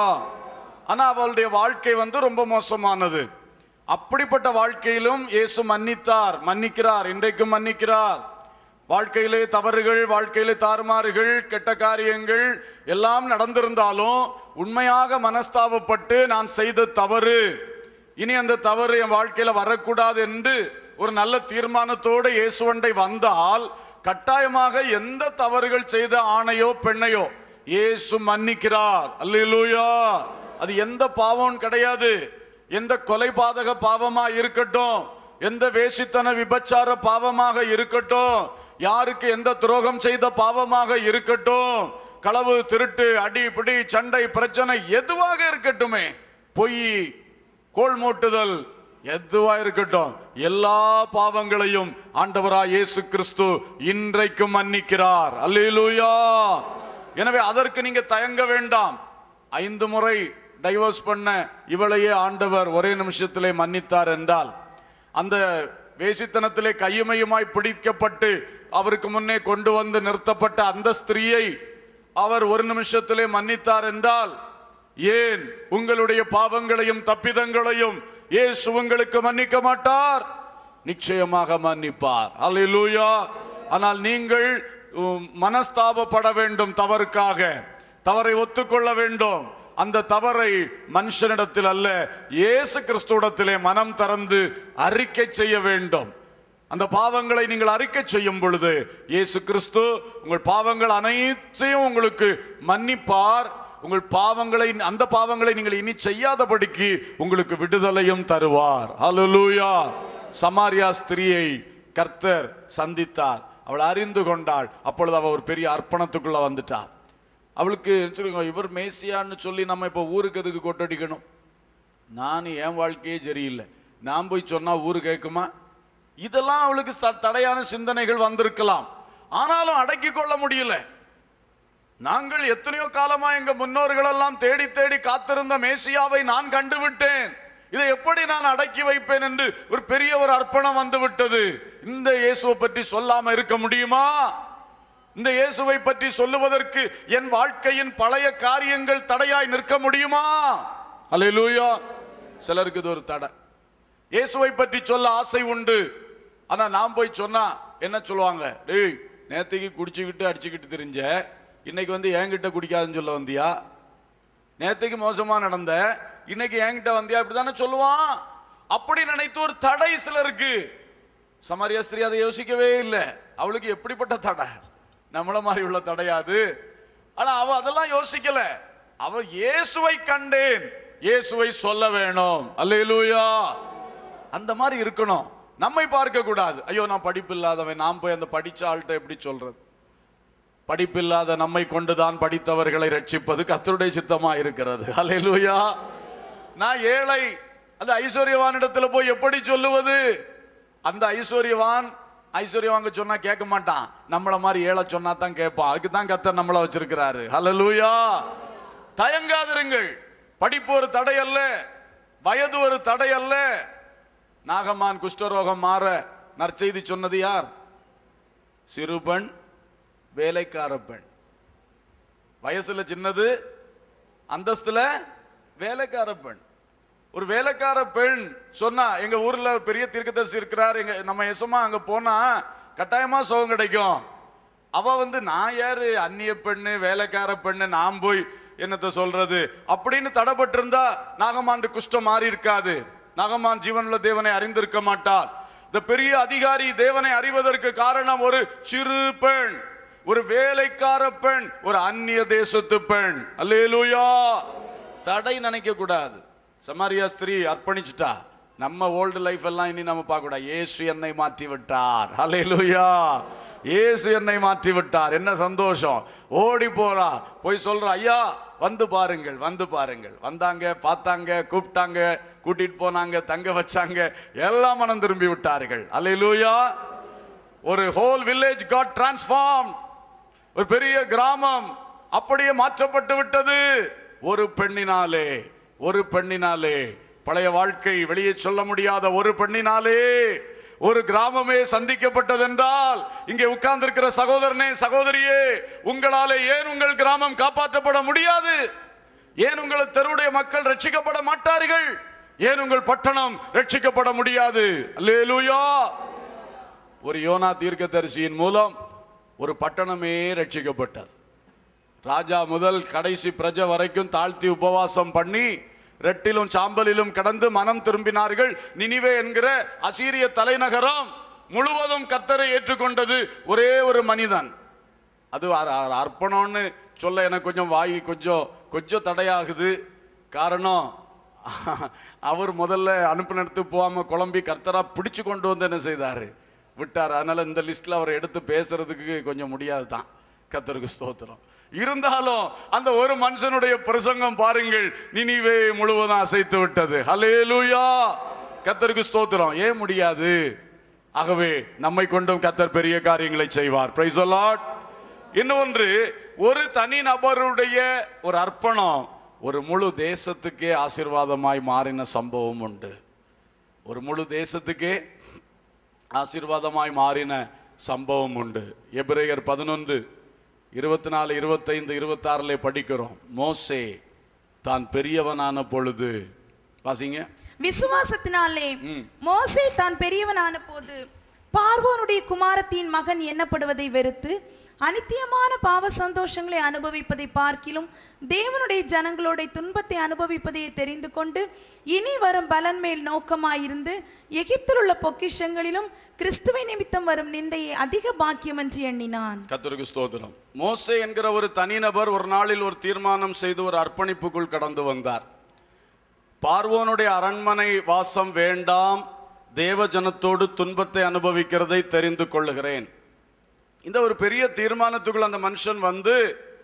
ஆனா அவளுடைய வாழ்க்கை வந்து ரொம்ப மோசமானது. அப்படிப்பட்ட வாழ்க்கையிலும் இயேசு மன்னித்தார், மன்னிக்கிறார், இன்றைக்கும் மன்னிக்கிறார். வாழ்க்கையிலே தவறுகள், வாழ்க்கையிலே தாறுமாறுகள், கெட்ட காரியங்கள் எல்லாம் நடந்திருந்தாலும் உண்மையாக மனஸ்தாபப்பட்டு நான் செய்த தவறு, இனி அந்த தவறு என் வாழ்க்கையில வரக்கூடாது என்று ஒரு நல்ல தீர்மானத்தோடு இயேசுவண்டை வந்தால் கட்டாயமாக எந்த தவறுகள் செய்த ஆணையோ பெண்ணையோ இயேசு மன்னிக்கிறார். அல்லேலூயா! அது எந்த பாவம் கிடையாது. எந்த கொலைபாதக பாவமா இருக்கட்டும், எந்த வேசித்தன விபச்சார பாவமாக இருக்கட்டும், யாருக்கு எந்த துரோகம் செய்த பாவமாக இருக்கட்டும், களவு, திருட்டு, அடி பிடி, சண்டை, பிரச்சனை எதுவாக இருக்கட்டுமே, பொய், கோல் மூட்டுதல் எதுவா இருக்கட்டும், எல்லா பாவங்களையும் ஆண்டவராய் இயேசு கிறிஸ்து இன்றைக்கும் மன்னிக்கிறார். அல்லேலூயா! எனவே அதற்கு நீங்க தயங்க வேண்டாம். ஐந்து முறை டைவர்ஸ் பண்ண இவளையே ஆண்டவர் ஒரே நிமிஷத்திலே மன்னித்தார் என்றால், அந்த வேசித்தனத்திலே கையுமையுமாய் பிடிக்கப்பட்டு அவருக்கு முன்னே கொண்டு வந்து நிறுத்தப்பட்ட அந்த ஸ்திரீயை அவர் ஒரு நிமிஷத்திலே மன்னித்தார் என்றால், ஏன் உங்களுடைய பாவங்களையும் தப்பிதங்களையும் இயேசு உங்களுக்கு மன்னிக்க மாட்டார்? நிச்சயமாக மன்னிப்பார். அல்லேலூயா! ஆனால் நீங்கள் மனஸ்தாபப்பட வேண்டும், தவறுக்காக தவறை ஒத்துக்கொள்ள வேண்டும். அந்த தவறை மனுஷனிடத்தில் அல்ல, இயேசு கிறிஸ்துவிடத்திலே மனம் திறந்து அறிக்கை செய்ய வேண்டும். அந்த பாவங்களை நீங்கள் அறிக்கை செய்யும் பொழுது இயேசு கிறிஸ்து உங்கள் பாவங்கள் அனைத்தையும் உங்களுக்கு மன்னிப்பார். உங்கள் பாவங்களை, அந்த பாவங்களை நீங்கள் இனி செய்யாதபடிக்கு உங்களுக்கு விடுதலையும் தருவார். ஹல்லேலூயா! சமாரியா ஸ்திரியை கர்த்தர் சந்தித்தார், அவள் அறிந்து கொண்டாள். அப்பொழுது அவள் ஒரு பெரிய அர்ப்பணத்துக்குள்ள வந்துட்டார். அவளுக்கு இவர் மேசியான்னு சொல்லி நம்ம இப்போ ஊருக்கு எதுக்கு கொட்டடிக்கணும்? நான் என் வாழ்க்கையே சரியில்லை, நான் போய் சொன்னா ஊரு கேட்குமா? இதெல்லாம் அவளுக்கு தடையான சிந்தனைகள் வந்திருக்கலாம். ஆனாலும் அடக்கி கொள்ள முடியல. நாங்கள் எத்தனையோ காலமா எங்க முன்னோர்கள் எல்லாம் தேடி தேடி காத்திருந்த மேசியாவை நான் கண்டுவிட்டேன், இதை எப்படி நான் அடக்கி வைப்பேன் என்று ஒரு பெரிய ஒரு அர்ப்பணம் வந்து விட்டது. இந்த இயேசுவை பற்றி சொல்லாம இருக்க முடியுமா? இந்த இயேசுவை பற்றி சொல்லுவதற்கு என் வாழ்க்கையின் பழைய காரியங்கள் தடையாய் நிற்க முடியுமா? அல்லேலூயா! சிலருக்கு இது ஒரு தடை. இயேசுவை பற்றி சொல்ல ஆசை உண்டு, ஆனா நான் போய் சொன்னா என்ன சொல்லுவாங்க? டேய், நேத்துக்கு குடிச்சுக்கிட்டு அடிச்சுக்கிட்டு தெரிஞ்ச, இன்னைக்கு வந்து என்கிட்ட குடிக்காதுன்னு சொல்ல வந்தியா? நேத்துக்கு மோசமா நடந்த, இன்னைக்கு என்கிட்ட வந்தியா? இப்படித்தானே சொல்லுவான். அப்படி நினைத்து ஒரு தடை சிலருக்கு. சமாரியா ஸ்திரீ அதை யோசிக்கவே இல்லை. அவளுக்கு எப்படிப்பட்ட தடை? நம்மள மாதிரி உள்ள தடையாது. ஆனா அவ அதெல்லாம் யோசிக்கல. அவ இயேசுவை கண்டேன், இயேசுவை சொல்ல வேணும். அல்லேலூயா! அந்த மாதிரி இருக்கணும். நம்மை பார்க்க கூடாது. ஐயோ, நான் படிப்பு இல்லாதவன், நான் போய் அந்த படிச்ச ஆள்கிட்ட எப்படி சொல்றது? படிப்பில்லாத நம்மை கொண்டுதான் படித்தவர்களை ரட்சிப்பது கர்த்தருடைய சித்தமா இருக்கிறது. அல்லேலூயா! நான் ஏழை, அந்த ஐஸ்வர்யவானிடத்துல போய் எப்படி சொல்லுவது? அந்த ஐஸ்வர்யவான் ஐஸ்வர்யவாங்க சொன்னா கேட்க மாட்டான், நம்மள மாதிரி ஏழை சொன்னா தான் கேட்பான். அதுக்கு தான் கர்த்தர் நம்மள வச்சிருக்கிறாரு. அல்லேலூயா! தயங்காதிருங்கள். படிப்பு ஒரு தடை அல்ல, வயது ஒரு தடை அல்ல. நாகமான் குஷ்டரோகம் மாற நற்செய்தி சொன்னது யார்? சிறுபெண், வேலைக்கார பெண். வயசுல சின்னது, அந்தஸ்துல வேலைக்கார பெண். ஒரு வேலைக்கார பெண் சொன்னா, எங்க ஊர்ல பெரிய தீர்க்கதரிசி இருக்கிறார், எங்க நம்ம எசமா அங்க போனா கட்டாயமா சுகம் கிடைக்கும். அவ வந்து நான் யாரு, அந்நிய பெண்ணு, வேலைக்கார பெண்ணு, நான் போய் என்னத்த சொல்றது அப்படின்னு தடைப்பட்டு இருந்தா நாகமான் குஷ்டம் மாறி இருக்காது. நாகமான் ஜீவனுள்ள தேவனை அறிந்திருக்க மாட்டார். இந்த பெரிய அதிகாரி தேவனை அறிவதற்கு காரணம் ஒரு சிறு பெண், ஒரு வேலைக்கார பெண், ஒரு அந்நிய தேசத்து பெண். அல்லேலூயா! தடை நினைக்க கூடாது. சமாரியா ஸ்திரீ அர்ப்பணிச்சுட்டா. நம்ம ஓல்டு லைஃப் எல்லாம் இனி நம்ம பார்க்க கூடாது. இயேசு என்னை மாற்றி விட்டார். அல்லேலூயா! இயேசு என்னை மாற்றி விட்டார். என்ன சந்தோஷம்! ஓடி போறா, போய் சொல்ற, ஐயா வந்து பாருங்கள், வந்து பாருங்கள். வந்தாங்க, பார்த்தாங்க, கூப்பிட்டாங்க, கூட்டிட்டு போனாங்க, தங்க வச்சாங்க, எல்லாம் மனம் திரும்பி விட்டார்கள். அல்லேலூயா. ஒரு ஹோல் வில்லேஜ் காட் டிரான்ஸ்ஃபார்ம். ஒரு பெரிய கிராமம் அப்படியே மாற்றப்பட்டு விட்டது. ஒரு பெண்ணினாலே, ஒரு பெண்ணினாலே, பழைய வாழ்க்கை வெளியே சொல்ல முடியாத ஒரு பெண்ணினாலே ஒரு கிராமமே சந்திக்கப்பட்டதென்றால், இங்கே உட்கார்ந்து இருக்கிற சகோதரனே, சகோதரியே, உங்களாலே ஏன் உங்கள் கிராமம் காப்பாற்றப்பட முடியாது? ஏன் உங்கள் தெருவுடைய மக்கள் ரட்சிக்கப்பட மாட்டார்கள்? ஏன் உங்கள் பட்டணம் ரட்சிக்கப்பட முடியாது? அல்லேலூயா. ஒரு யோனா தீர்க்கதரிசியின் மூலம் ஒரு பட்டணமே ரட்சிக்கப்பட்டது. ராஜா முதல் கடைசி பிரஜை வரைக்கும் தாழ்த்தி உபவாசம் பண்ணி ரெட்டிலும் சாம்பலிலும் கடந்து மனம் திரும்பினார்கள். நினிவே என்கிற அசீரிய தலைநகரம் முழுவதும் கர்த்தரை ஏற்றுக்கொண்டது ஒரே ஒரு மனிதன். அது அர்ப்பணம்னு சொல்ல எனக்கு கொஞ்சம் வாய் கொஞ்சம் கொஞ்சம் தடையாகுது. காரணம், அவர் முதல்ல அனுப்பினத்து போகாம குழம்பி கர்த்தரா பிடிச்சு கொண்டு வந்து என்ன செய்தாரு, விட்டார். அதனால இந்த லிஸ்ட்ல அவர் எடுத்து பேசுறதுக்கு கொஞ்சம் முடியாது தான். கர்த்தருக்கு ஸ்தோத்திரம். இருந்தாலும் அந்த ஒரு மனுஷனுடைய பிரசங்கம் பாருங்கள், நினிவே முழுவதும் அசைத்து விட்டது. ஹல்லேலூயா. கர்த்தருக்கு ஸ்தோத்திரம். ஏன் முடியாது? ஆகவே நம்மை கொண்டும் கர்த்தர் பெரிய காரியங்களை செய்வார். Praise the lord. இன்னொன்று, ஒரு தனி நபருடைய ஒரு அர்ப்பணம் ஒரு முழு தேசத்துக்கே ஆசீர்வாதமாய் மாறின சம்பவம் உண்டு. ஒரு முழு தேசத்துக்கே ஆசீர்வாதமாய் மாறின சம்பவம் உண்டு. எபிரேயர் பதினொன்று இருபத்தி நாலு இருபத்தைந்து இருபத்தி ஆறுல படிக்கிறோம். மோசே தான் பெரியவனான பொழுது, வாசிங்க. விசுவாசத்தினாலே மோசே தான் பெரியவனான போது பார்வோனுடைய குமாரத்தின் மகன் எண்ணப்படுவதை வெறுத்து அனித்தியமான பாவ சந்தோஷங்களை அனுபவிப்பதை பார்க்கிலும் தேவனுடைய ஜனங்களோட துன்பத்தை அனுபவிப்பதை தெரிந்து கொண்டு இனி வரும் பலன் மேல் நோக்கமாயிருந்து எகிப்தில் உள்ள பொக்கிஷங்களிலும் கிறிஸ்துவை நிமித்தம் வரும் நிந்தையை அதிக பாக்கியம் என்று எண்ணினான். கர்த்தருக்கு ஸ்தோத்திரம். மோசே என்கிற ஒரு தனிநபர் ஒரு நாளில் ஒரு தீர்மானம் செய்து ஒரு அர்ப்பணிப்புக்குள் கடந்து வந்தார். பார்வோனுடைய அரண்மனை வாசம் வேண்டாம், தேவ ஜனத்தோடு துன்பத்தை அனுபவிக்கிறதை தெரிந்து கொள்ளுகிறேன். இந்த ஒரு பெரிய தீர்மானத்துக்குள் அந்த மனுஷன் வந்து,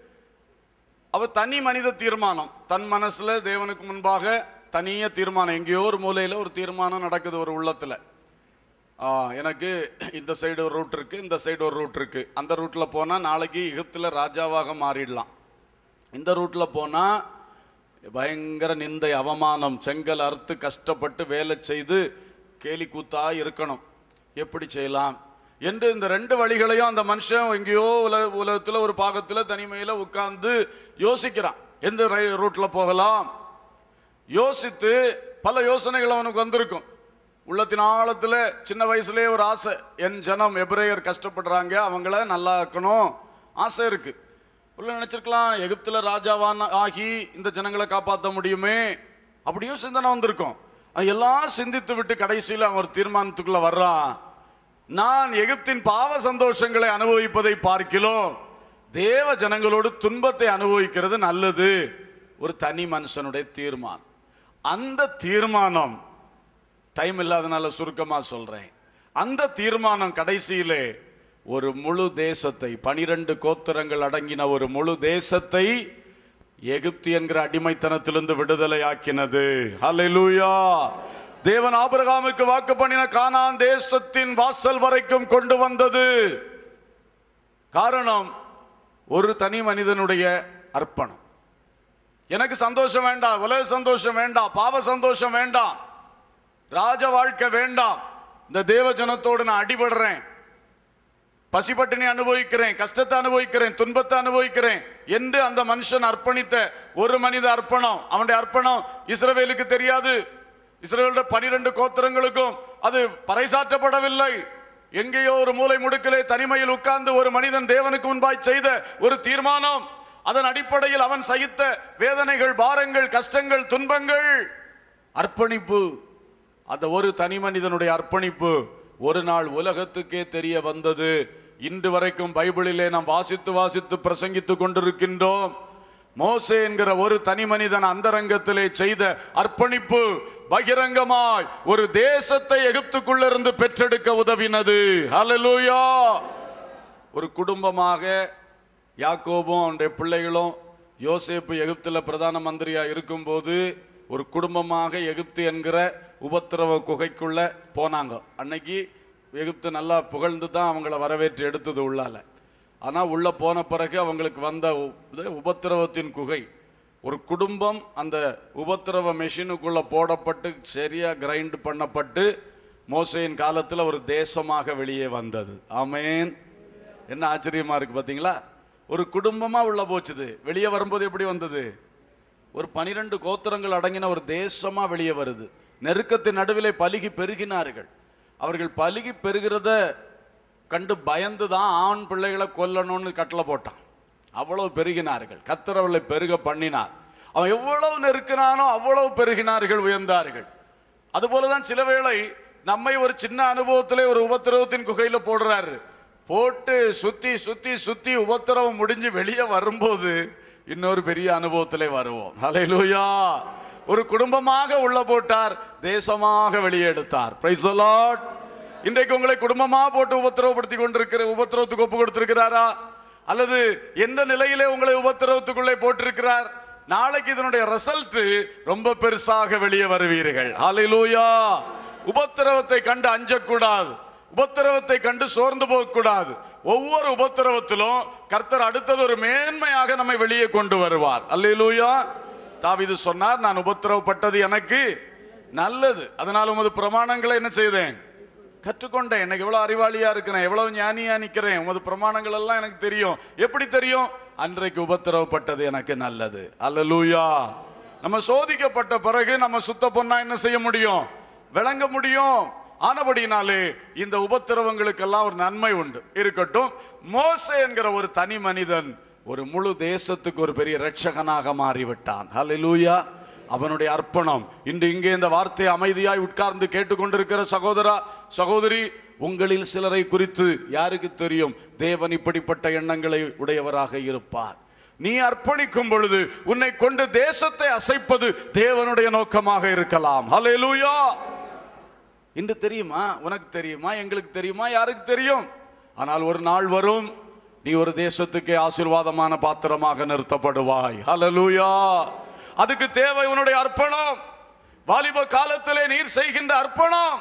அவர் தனி மனித தீர்மானம், தன் மனசுல தேவனுக்கு முன்பாக தனிய தீர்மானம். எங்கேயோ ஒரு மூலையில ஒரு தீர்மானம் நடக்குது ஒரு உள்ளத்துல. எனக்கு இந்த சைடு ஒரு ரூட் இருக்கு, இந்த சைடு ஒரு ரூட் இருக்கு. அந்த ரூட்ல போனா நாளைக்கு எகிப்துல ராஜாவாக மாறிடலாம். இந்த ரூட்ல போனா பயங்கர நிந்தை, அவமானம், செங்கல் அறுத்து கஷ்டப்பட்டு வேலை செய்து கேலி கூத்தா இருக்கணும். எப்படி செய்யலாம் என்று இந்த ரெண்டு வழிகளையும் அந்த மனுஷன் எங்கேயோ உலக உலகத்துல ஒரு பாகத்துல தனிமையில உட்கார்ந்து யோசிக்கிறான். எந்த ரூட்ல போகலாம் யோசித்து பல யோசனைகள் அவனுக்கு வந்திருக்கும். உள்ளத்தின் ஆழத்துல சின்ன வயசுலயே ஒரு ஆசை, என் ஜனம் எபிரேயர் கஷ்டப்படுறாங்க, அவங்கள நல்லா இருக்கணும் ஆசை இருக்கு. உள்ள நினைச்சிருக்கலாம், எகிப்துல ராஜாவான் ஆகி இந்த ஜனங்களை காப்பாற்ற முடியுமே, அப்படியும் சிந்தனை வந்திருக்கும். எல்லாம் சிந்தித்து விட்டு கடைசியில் அவன் ஒரு தீர்மானத்துக்குள்ள வர்றான். நான் எகிப்தின் பாவ சந்தோஷங்களை அனுபவிப்பதை பார்க்கிலும் தேவ ஜனங்களோடு துன்பத்தை அனுபவிக்கிறது நல்லது. ஒரு தனி மனுஷனுடைய தீர்மானம். அந்த தீர்மானம், டைம் இல்லாதனால சுருக்கமா சொல்றேன், அந்த தீர்மானம் கடைசியிலே ஒரு முழு தேசத்தை, பனிரெண்டு கோத்திரங்கள் அடங்கின ஒரு முழு தேசத்தை எகிப்து என்கிற அடிமைத்தனத்திலிருந்து விடுதலை ஆக்கினது. ஹல்லேலூயா. தேவன் ஆபிரகாமுக்கு வாக்கு பண்ணின கானான் தேசத்தின் வாசல் வரைக்கும் கொண்டு வந்தது. காரணம், ஒரு தனி மனிதனுடைய அர்ப்பணம். எனக்கு சந்தோஷம் வேண்டாம், உலக சந்தோஷம் வேண்டாம், பாவ சந்தோஷம் வேண்டாம், ராஜ வாழ்க்கை வேண்டாம், இந்த தேவ ஜனத்தோடு நான் அடிபடுறேன், பசிப்பட்டினி அனுபவிக்கிறேன், கஷ்டத்தை அனுபவிக்கிறேன், துன்பத்தை அனுபவிக்கிறேன் என்று அந்த மனுஷன் அர்ப்பணித்த ஒரு மனித அர்ப்பணம். அவனுடைய அர்ப்பணம் இஸ்ரவேலுக்கு தெரியாது, இஸ்ரவேலுடைய பனிரெண்டு கோத்திரங்களுக்கும் அது பறைசாற்றப்படவில்லை. எங்கேயோ ஒரு மூலை முடுக்கிலே தனிமையில் உட்கார்ந்து ஒரு மனிதன் தேவனுக்கு முன்பாய் செய்த ஒரு தீர்மானம். அதன் அடிப்படையில் அவன் சகித்த வேதனைகள், பாரங்கள், கஷ்டங்கள், துன்பங்கள், அர்ப்பணிப்பு, அந்த ஒரு தனி மனிதனுடைய அர்ப்பணிப்பு ஒரு நாள் உலகத்துக்கே தெரிய வந்தது. இன்று வரைக்கும் பைபிளிலே நாம் வாசித்து வாசித்து பிரசங்கித்துக் கொண்டிருக்கின்றோம். மோசே என்கிற ஒரு தனி மனிதன் அந்தரங்கத்திலே செய்த அர்ப்பணிப்பு பகிரங்கமாய் ஒரு தேசத்தை எகிப்துக்குள்ளிருந்து பெற்றெடுக்க உதவினது. ஹல்லேலூயா. ஒரு குடும்பமாக யாக்கோபும் அவனுடைய பிள்ளைகளும் யோசேப்பு எகிப்தில் பிரதான மந்திரியா இருக்கும்போது ஒரு குடும்பமாக எகிப்து என்கிற உபத்திரவ குகைக்குள்ள போனாங்க. அன்னைக்கு எகிப்து நல்லா புகழ்ந்து தான் அவங்கள வரவேற்று எடுத்தது உள்ளால. ஆனால் உள்ள போன பிறகு அவங்களுக்கு வந்த உபத்திரவத்தின் குகை, ஒரு குடும்பம் அந்த உபத்திரவ மெஷினுக்குள்ள போடப்பட்டு சரியா கிரைண்ட் பண்ணப்பட்டு மோசேயின் காலத்தில் ஒரு தேசமாக வெளியே வந்தது. ஆமேன். என்ன ஆச்சரியமா இருக்கு பார்த்தீங்களா? ஒரு குடும்பமா உள்ள போச்சுது. வெளியே வரும்போது எப்படி வந்தது? ஒரு பனிரெண்டு கோத்திரங்கள் அடங்கின ஒரு தேசமா வெளியே வருது. நெருக்கத்தின் நடுவிலே பலுகி பெருகினார்கள். அவர்கள் பலுகி பெருகிறத கண்டு பயந்து தான் ஆண் பிள்ளைகளை கொல்லணும்னு கட்டளை போட்டான். அவ்வளவு பெருகினார்கள். கர்த்தர் அவர்களை பெருக பண்ணினார். அவன் எவ்வளவு நெருக்கினானோ அவ்வளவு பெருகினார்கள், உயர்ந்தார்கள். அதுபோலதான் சில வேளை நம்மை ஒரு சின்ன அனுபவத்திலே ஒரு உபத்திரவத்தின் குகையில போடுறாரு. போட்டு சுத்தி சுத்தி சுத்தி உபத்திரவம் முடிஞ்சு வெளியே வரும்போது இன்னொரு பெரிய அனுபவத்திலே வருவோம். ஹல்லேலூயா. ஒரு குடும்பமாக உள்ள போட்டார், தேசமாக வெளியே எடுத்தார். Praise the lord. இன்றைக்கு உங்களை குடும்பமா போட்டு உபத்திரவப்படுத்தி கொண்டிருக்கிற உபத்திரவத்துக்கு ஒப்பு கொடுத்திருக்கிறாரா? அல்லது எந்த நிலையிலே உங்களை உபத்திரவத்துக்குள்ளே போட்டிருக்கிறார்? நாளைக்கு இதனுடைய ரிசல்ட் ரொம்ப பெருசாக வெளியே வருவீர்கள். ஹல்லேலூயா. உபத்திரவத்தை கண்டு அஞ்சக்கூடாது. உபத்திரவத்தை கண்டு சோர்ந்து போகக்கூடாது. ஒவ்வொரு உபத்திரவத்திலும் கர்த்தர் அடுத்தது ஒரு மேன்மையாக நம்மை வெளியே கொண்டு வருவார். அல்லேலூயா. தாவீது சொன்னார், நான் உபத்திரவப்பட்டது எனக்கு நல்லது, அதனால் உமது பிரமாணங்களை என்ன செய்தேன்? கற்றுக்கொண்டேன். எனக்கு எவ்வளவு அறிவாளியா இருக்கிறேன், எவ்வளவு ஞானியா நிற்கிறேன், உமது பிரமாணங்கள் எல்லாம் எனக்கு தெரியும். எப்படி தெரியும்? அன்றைக்கு உபத்திரவப்பட்டது எனக்கு நல்லது. அல்லேலூயா. நம்ம சோதிக்கப்பட்ட பிறகு நம்ம சுத்த பொண்ணா என்ன செய்ய முடியும்? விளங்க முடியும். ஆனபடினாலே இந்த உபத்திரவங்களுக்கெல்லாம் ஒரு நன்மை உண்டு. இருக்கட்டும், மோசே என்கிற ஒரு தனி மனிதன் ஒரு முழு தேசத்துக்கு ஒரு பெரிய இரட்சகனாக மாறிவிட்டான். ஹல்லேலூயா. அவனுடைய அர்ப்பணம். இன்று இங்கே இந்த வார்த்தையை அமைதியாய் உட்கார்ந்து கேட்டுக்கொண்டிருக்கிற சகோதரா சகோதரி, உங்களில் சிலரை குறித்து யாருக்கு தெரியும் தேவன் இப்படிப்பட்ட எண்ணங்களை உடையவராக இருப்பார். நீ அர்ப்பணிக்கும் பொழுது உன்னை கொண்டு தேசத்தை அசைப்பது தேவனுடைய நோக்கமாக இருக்கலாம். ஹல்லேலூயா. இன்று தெரியுமா? உனக்கு தெரியுமா? எங்களுக்கு தெரியுமா? யாருக்கு தெரியும்? ஆனால் ஒரு நாள் வரும், நீ ஒரு தேசத்துக்கே ஆசீர்வாதமான பாத்திரமாக நிறுத்தப்படுவாய். ஹல்லேலூயா. அதுக்கு தேவை உன்னுடைய அர்ப்பணம். வாலிப காலத்திலே நீர் செய்கின்ற அர்ப்பணம்.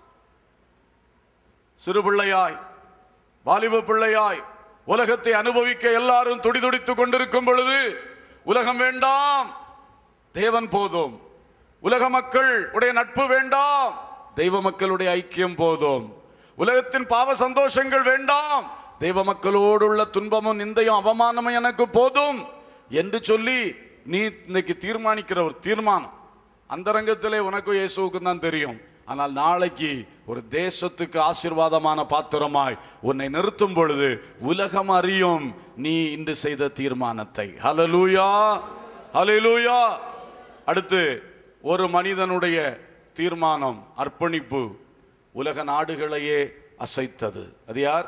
சிறு பிள்ளையாய், வாலிப பிள்ளையாய் உலகத்தை அனுபவிக்க எல்லாரும் துடிதுடித்துக் கொண்டிருக்கும் பொழுது, உலகம் வேண்டாம், தேவன் போதும். உலக மக்கள் உடைய நட்பு வேண்டாம், தெய்வ மக்களுடைய ஐக்கியம் போதும். உலகத்தின் பாவ சந்தோஷங்கள் வேண்டாம், தெய்வ மக்களோடு உள்ள துன்பமும் நிந்தையும் அவமானமும் எனக்கு போதும் என்று சொல்லி நீ இன்னைக்கு தீர்மானிக்கிற ஒரு தீர்மானம் அந்தரங்கத்திலே உனக்கும் இயேசுவுக்கும் தான் தெரியும். ஆனால் நாளைக்கு ஒரு தேசத்துக்கு ஆசீர்வாதமான பாத்திரமாய் உன்னை நிறுத்தும் பொழுது உலகம் அறியும் நீ இன்று செய்த தீர்மானத்தை. ஹல்லேலூயா. ஹல்லேலூயா. அடுத்து ஒரு மனிதனுடைய தீர்மானம், அர்ப்பணிப்பு உலக நாடுகளையே அசைத்தது. அது யார்?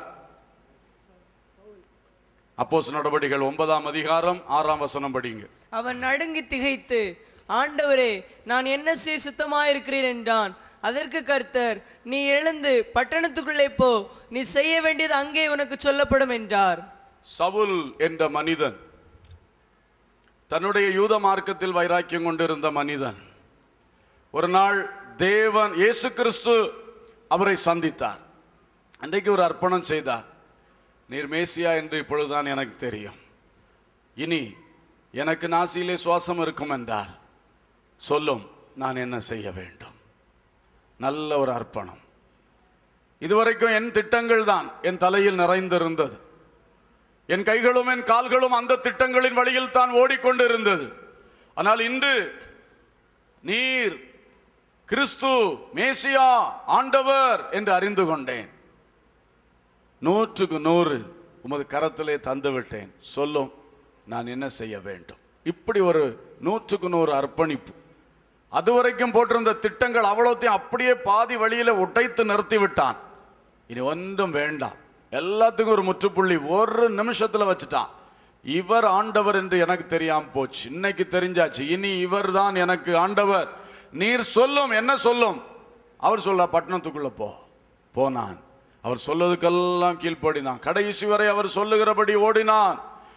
அப்போஸ்தலர் நடபடிகள் ஒன்பதாம் அதிகாரம் ஆறாம் வசனம் படிங்க. அவன் நடுங்கி திகைத்து, ஆண்டவரே, நான் என்ன செய்ய சுத்தமாயிருக்கிறேன் என்றான். அதற்கு கர்த்தர், நீ எழுந்து பட்டணத்துக்குள்ளே போ, நீ செய்ய வேண்டியது அங்கே உனக்கு சொல்லப்படும் என்றார். சவுல் என்ற மனிதன், தன்னுடைய யூத மார்க்கத்தில் வைராக்கியம் கொண்டிருந்த மனிதன், ஒரு நாள் தேவன் இயேசு கிறிஸ்து அவரை சந்தித்தார். அன்றைக்கு ஒரு அர்ப்பணம் செய்தார். நீர் மேசியா என்று இப்பொழுதுதான் எனக்கு தெரியும், இனி எனக்கு நாசியிலே சுவாசம் இருக்கும் என்றால் சொல்லும், நான் என்ன செய்ய வேண்டும்? நல்ல ஒரு அர்ப்பணம். இதுவரைக்கும் என் திட்டங்கள் தான் என் தலையில் நிறைந்திருந்தது. என் கைகளும் என் கால்களும் அந்த திட்டங்களின் வழியில் தான் ஓடிக்கொண்டிருந்தது. ஆனால் இன்று நீர் கிறிஸ்து மேசியா ஆண்டவர் என்று அறிந்து கொண்டேன். நூற்றுக்கு நூறு உமது கரத்திலே தந்து விட்டேன், சொல்லும், நான் என்ன செய்ய வேண்டும்? இப்படி ஒரு நூற்றுக்கு நூறு அர்ப்பணிப்பு. அதுவரைக்கும் போட்டிருந்த திட்டங்கள் அவ்வளோத்தையும் அப்படியே பாதி வழியில உடைத்து நிறுத்தி விட்டான். இனி ஒன்றும் வேண்டாம், எல்லாத்துக்கும் ஒரு முற்றுப்புள்ளி ஒரு நிமிஷத்துல வச்சுட்டான். இவர் ஆண்டவர் என்று எனக்கு தெரியாம போச்சு, இன்னைக்கு தெரிஞ்சாச்சு. இனி இவர் தான் எனக்கு ஆண்டவர். நீர் சொல்லும், என்ன சொல்லும்? அவர் சொல்ல, பட்டணத்துக்குள்ள போ. போனான். அவர் சொல்லுவதுக்கெல்லாம் கீழ்ப்படினான். கடைசி வரை அவர் சொல்லுகிறபடி ஓடினான்.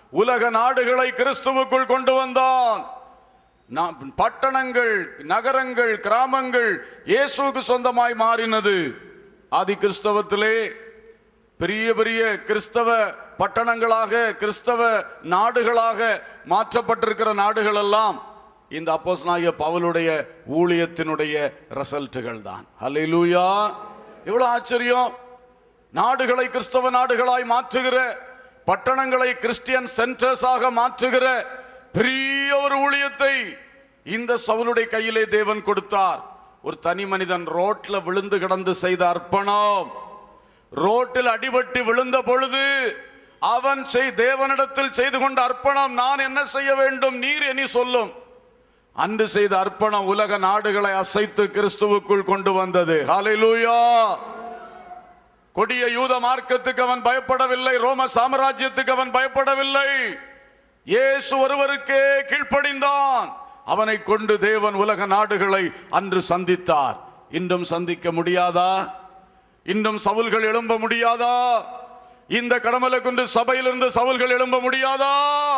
உலக நாடுகளை கிறிஸ்துவுக்குள் கொண்டு வந்தான். பட்டணங்கள், நகரங்கள், கிராமங்கள் இயேசுவுக்கு சொந்தமாய் மாறினது. ஆதி கிறிஸ்தவத்திலே பெரிய பெரிய கிறிஸ்தவ பட்டணங்களாக, கிறிஸ்தவ நாடுகளாக மாற்றப்பட்டிருக்கிற நாடுகள் எல்லாம் இந்த அப்போஸ்தலனாகிய பவுலுடைய ஊழியத்தினுடைய ரிசல்ட்டுகள் தான். ஹல்லேலூயா! எவ்வளவு ஆச்சரியம்! நாடுகளை கிறிஸ்தவ நாடுகளாய் மாற்றுகிற, பட்டணங்களை கிறிஸ்டியன் சென்டர்ஸாக மாற்றுகிற பெரிய ஒரு ஊழியத்தை இந்த சவுலுடைய கையிலே தேவன் கொடுத்தார். ஒரு தனி மனிதன் ரோட்ல விழுந்து கிடந்து செய்த அர்ப்பணம், ரோட்டில் அடிபட்டு விழுந்த பொழுது அவன் செய் தேவனிடத்தில் செய்து கொண்ட அர்ப்பணம், நான் என்ன செய்ய வேண்டும் நீர் என்னை சொல்லும். அன்று செய்த அர்ப்பணம் உலக நாடுகளை அசைத்து கிறிஸ்துவுக்குள் கொண்டு வந்தது. ஹல்லேலூயா! கொடிய யூத மார்க்கத்துக்கு அவன் பயப்படவில்லை, ரோம சாம்ராஜ்யத்துக்கு அவன் பயப்படவில்லை. இயேசு ஒருவருக்கே கீழ்ப்படிந்தான். அவனை கொண்டு தேவன் உலக நாடுகளை அன்று சந்தித்தார். இன்றும் சந்திக்க முடியாதா? இன்னும் சவுல்கள் எழும்ப முடியாதா? இந்த கடமலைக்குன்று சபையிலிருந்து சவுல்கள் எழும்ப முடியாதா?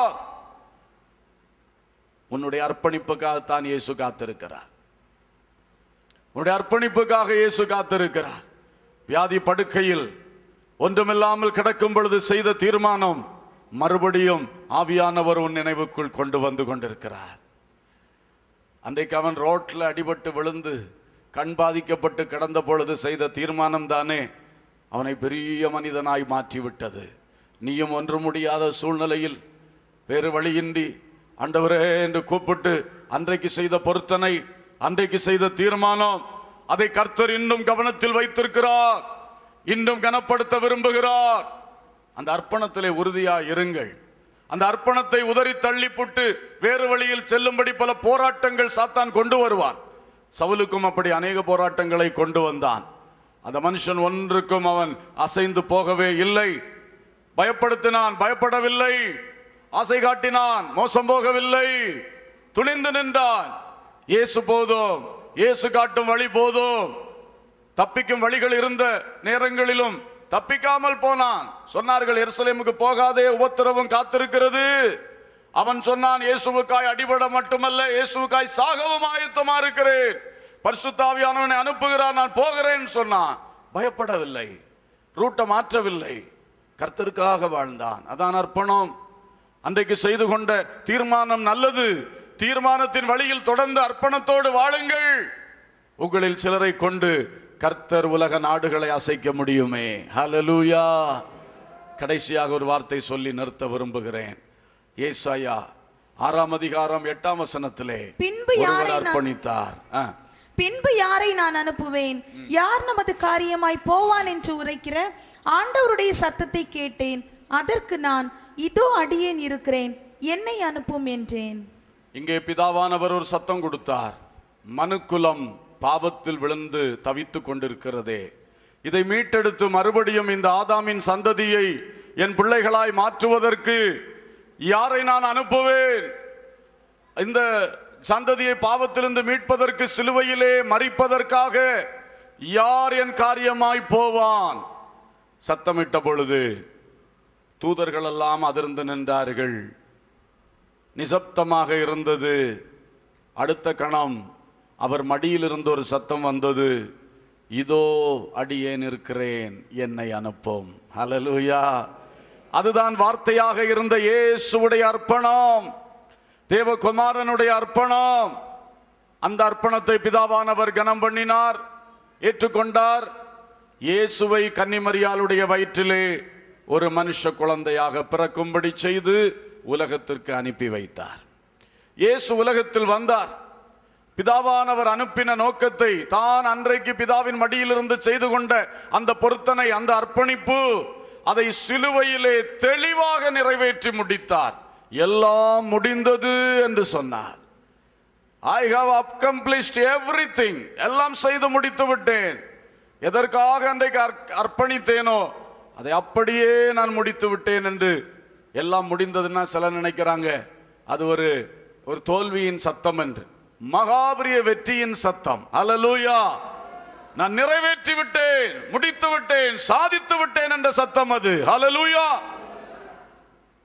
உன்னுடைய அர்ப்பணிப்புக்காகத்தான் இயேசு காத்திருக்கிறார். உன்னுடைய அர்ப்பணிப்புக்காக இயேசு காத்திருக்கிறார். வியாதி படுக்கையில் ஒன்றுமில்லாமல் கிடக்கும் பொழுது செய்த தீர்மானம் மறுபடியும் ஆவியானவர் உன் நினைவுக்குள் கொண்டு வந்து கொண்டிருக்கிறார். அன்றைக்கு அவன் ரோட்ல அடிபட்டு விழுந்து கண் பாதிக்கப்பட்டு கிடந்த பொழுது செய்த தீர்மானம் தானே அவனை பெரிய மனிதனாய் மாற்றிவிட்டது. நீயும் ஒன்று முடியாத சூழ்நிலையில் வேறு வழியின்றி ஆண்டவரே என்று கூப்பிட்டு அன்றைக்கு செய்த பொருத்தனை, அன்றைக்கு செய்த தீர்மானம், அதை கர்த்தர் இன்னும் கவனத்தில் வைத்திருக்கிறார், இன்னும் கனப்படுத்த விரும்புகிறார். அந்த அர்ப்பணத்திலே உறுதியாய் இருங்கள். அந்த அர்ப்பணத்தை உதறி தள்ளி போட்டு வேறு வழியில் செல்லும்படி பல போராட்டங்கள் சாத்தான் கொண்டு வருவான். சவுலுக்கும் அப்படி அநேக போராட்டங்களை கொண்டு வந்தான். அந்த மனுஷன் ஒன்றுக்கும் அவன் அசைந்து போகவே இல்லை. பயப்படுத்தினான், பயப்படவில்லை. ஆசை காட்டினான், மோசம் போகவில்லை. துணிந்து நின்றான். இயேசு போதும், இயேசு காட்டும் வழி போதும். தப்பிக்கும் வழிகள் இருந்த நேரங்களிலும் தப்பிக்காமல் போனான். சொன்னார்கள், எருசலேமுக்கு போகாதே, உபத்திரவம் காத்திருக்கிறது. அவன் சொன்னான், இயேசுவுக்காய் அடிபட மட்டுமல்ல, இயேசுவுக்காய் சாகவும் ஆயத்தமா இருக்கிறேன், பரிசுத்த ஆவியானவனை அனுப்புகிறார், நான் போகிறேன் சொன்னான். பயப்படவில்லை, ரூட்டை மாற்றவில்லை, கர்த்தருக்காக வாழ்ந்தான். அதான் அர்ப்பணம். அன்றைக்கு செய்து கொண்ட தீர்மானம் நல்லது. தீர்மானத்தின் வழியில் தொடர்ந்து அர்ப்பணத்தோடு வாழுங்கள். உங்களில் சிலரை கொண்டு கர்த்தர் உலக நாடுகளை அசைக்க முடியுமே. ஹல்லேலூயா! கடைசியாக ஒரு வார்த்தை சொல்லி நிறுத்த விரும்புகிறேன். ஏசாயா ஆறாம் அதிகாரம் எட்டாம் வசனத்திலே பின்பு யாரை அர்ப்பணித்தார். பின்பு யாரை நான் அனுப்புவேன், யார் நமது காரியமாய் போவான் என்று உரைக்கிற ஆண்டவருடைய சத்தத்தை கேட்டேன். அதற்கு நான், இதோ அடியேன் இருக்கிறேன், என்னை அனுப்பும் என்றேன். இங்கே பிதாவானவர் ஒரு சத்தம் கொடுத்தார். மனுக்குலம் பாவத்தில் விழுந்து தவித்துக் கொண்டிருக்கிறதே, இதை மீட்டெடுத்து மறுபடியும் இந்த ஆதாமின் சந்ததியை என் பிள்ளைகளாய் மாற்றுவதற்கு யாரை நான் அனுப்புவேன்? இந்த சந்ததியை பாவத்திலிருந்து மீட்பதற்கு, சிலுவையிலே மரிப்பதற்காக யார் என் காரியமாய் போவான்? சத்தமிட்ட பொழுது தூதர்கள் எல்லாம் அதிர்ந்து நின்றார்கள். நிசப்தமாக இருந்தது. அடுத்த கணம் அவர் மடியில் இருந்து ஒரு சத்தம் வந்தது, இதோ அடியேன் இருக்கிறேன், என்னை அனுப்பும். ஹல்லேலூயா! அதுதான் வார்த்தையாக இருந்த இயேசுவுடைய அர்ப்பணம், தேவகுமாரனுடைய அர்ப்பணம். அந்த அர்ப்பணத்தை பிதாவானவர் கனம் பண்ணினார், ஏற்றுக்கொண்டார். இயேசுவை கன்னிமரியாளுடைய வயிற்றிலே ஒரு மனுஷ குழந்தையாக பிறக்கும்படி செய்து உலகத்திற்கு அனுப்பி வைத்தார். இயேசு உலகத்தில் வந்தார். பிதாவானவர் அனுப்பின நோக்கத்தை தான் அன்றைக்கு பிதாவின் மடியிலிருந்து செய்து கொண்ட அந்த பொருத்தனை, அந்த அர்ப்பணிப்பு, அதை சிலுவையிலே தெளிவாக நிறைவேற்றி முடித்தார். எல்லாம் முடிந்தது என்று சொன்னார். I have accomplished everything. எல்லாம் செய்து முடித்து விட்டேன். எதற்காக அன்றைக்கு அர்ப்பணித்தேனோ அதை அப்படியே நான் முடித்து விட்டேன் என்று. எல்லாம் முடிந்ததுன்னா சில நினைக்கிறாங்க அது ஒரு ஒரு தோல்வியின் சத்தம் என்று. மகாபரிய வெற்றியின் சத்தம். ஹல்லேலூயா! நான் நிறைவேற்றி விட்டேன், முடித்து விட்டேன், சாதித்து விட்டேன் என்ற சத்தம் அது. ஹல்லேலூயா!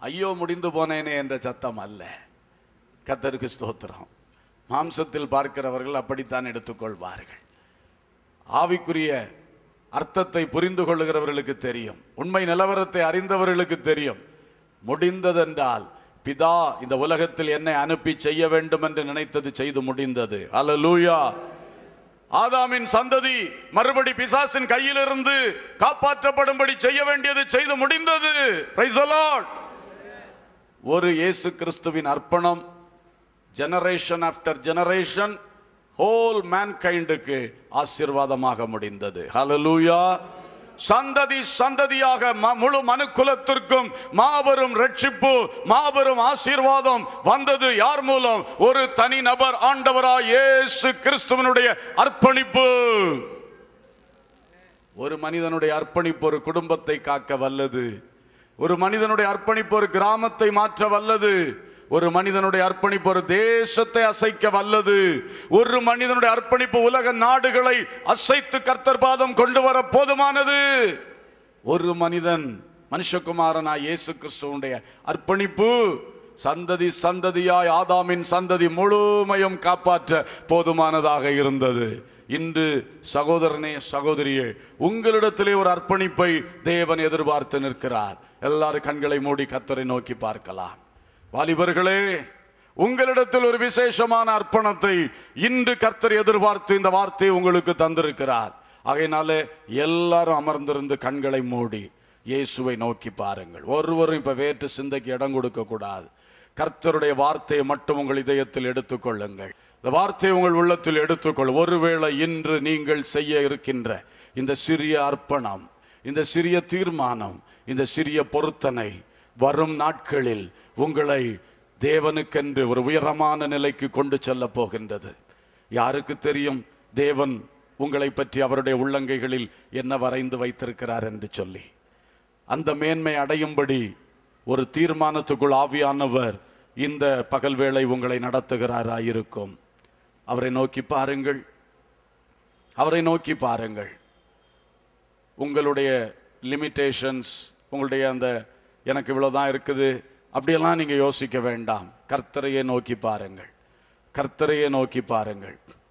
ஐயோ முடிந்து போனேனே என்ற சத்தம் அல்ல. கர்த்தருக்கு ஸ்தோத்திரம். மாம்சத்தில் பார்க்கிறவர்கள் அப்படித்தான் எடுத்துக்கொள்வார்கள். ஆவிக்குரிய அர்த்தத்தை புரிந்து கொள்ளுகிறவர்களுக்கு தெரியும், உண்மை நிலவரத்தை அறிந்தவர்களுக்கு தெரியும். முடிந்ததென்றால் பிதா இந்த உலகத்தில் என்னை அனுப்பி செய்ய வேண்டும் என்று நினைத்தது செய்து முடிந்தது. அல்லேலூயா. ஆதாமின் சந்ததி மறுபடி பிசாசின் கையிலிருந்து காப்பாற்றப்படும்படி செய்ய வேண்டியது செய்து முடிந்தது. Praise the lord. ஒரு இயேசு கிறிஸ்துவின் அர்ப்பணம் ஜெனரேஷன் ஆஃப்டர் ஜெனரேஷன் ஹோல் மேன்கைண்டுக்கு ஆசீர்வாதமாக முடிந்தது. ஹல்லேலூயா. சந்ததி சந்ததியாக முழு மனுக்குலத்திற்கும் மாபெரும் ரட்சிப்பு, மாபெரும் ஆசீர்வாதம் வந்தது. யார் மூலம்? ஒரு தனி நபர், ஆண்டவராய் இயேசு கிறிஸ்துவினுடைய அர்ப்பணிப்பு. ஒரு மனிதனுடைய அர்ப்பணிப்பு ஒரு குடும்பத்தை காக்க வல்லது. ஒரு மனிதனுடைய அர்ப்பணிப்பு ஒரு கிராமத்தை மாற்ற வல்லது. ஒரு மனிதனுடைய அர்ப்பணிப்பு ஒரு தேசத்தை அசைக்க வல்லது. ஒரு மனிதனுடைய அர்ப்பணிப்பு உலக நாடுகளை அசைத்து கர்த்தர் பாதம் கொண்டு வர போதுமானது. ஒரு மனிதன் மனுஷகுமாரனாய் இயேசு கிறிஸ்துவுடைய அர்ப்பணிப்பு சந்ததி சந்ததியாய் ஆதாமின் சந்ததி முழுமையும் காப்பாற்ற போதுமானதாக இருந்தது. இன்று சகோதரனே சகோதரியே, உங்களிடத்திலே ஒரு அர்ப்பணிப்பை தேவன் எதிர்பார்த்து நிற்கிறார். எல்லாரும் கண்களை மூடி கர்த்தரை நோக்கி பார்க்கலாம். வாலிபர்களே, உங்களிடத்தில் ஒரு விசேஷமான அர்ப்பணத்தை இன்று கர்த்தர் எதிர்பார்த்து இந்த வார்த்தையை உங்களுக்கு தந்திருக்கிறார். ஆகையினாலே எல்லாரும் அமர்ந்திருந்து கண்களை மூடி இயேசுவை நோக்கி பாருங்கள். ஒருவரும் இப்ப வேற்று சிந்தைக்கு இடம் கொடுக்க கூடாது. கர்த்தருடைய வார்த்தையை மட்டும் உங்கள் இதயத்தில் எடுத்துக்கொள்ளுங்கள். இந்த வார்த்தையை உங்கள் உள்ளத்தில் எடுத்துக்கொள். ஒருவேளை இன்று நீங்கள் செய்ய இருக்கின்ற இந்த சிறிய அர்ப்பணம், இந்த சிறிய தீர்மானம், இந்த சிறிய பொருத்தனை வரும் நாட்களில் உங்களை தேவனுக்கென்று ஒரு உயரமான நிலைக்கு கொண்டு செல்ல போகின்றது. யாருக்கு தெரியும் தேவன் உங்களை பற்றி அவருடைய உள்ளங்கைகளில் என்ன வரைந்து வைத்திருக்கிறார் என்று சொல்லி. அந்த மேன்மை அடையும்படி ஒரு தீர்மானத்துக்குள் ஆவியானவர் இந்த பகல் வேளை உங்களை நடத்துகிறாராயிருக்கும். அவரை நோக்கி பாருங்கள், அவரை நோக்கி பாருங்கள். உங்களுடைய லிமிட்டேஷன்ஸ், உங்களுடைய அந்த எனக்கு இவ்வளவுதான் இருக்குது அப்படியெல்லாம் நீங்க யோசிக்க வேண்டாம். கர்த்தரையே நோக்கி பாருங்கள், கர்த்தரையே நோக்கி பாருங்கள்.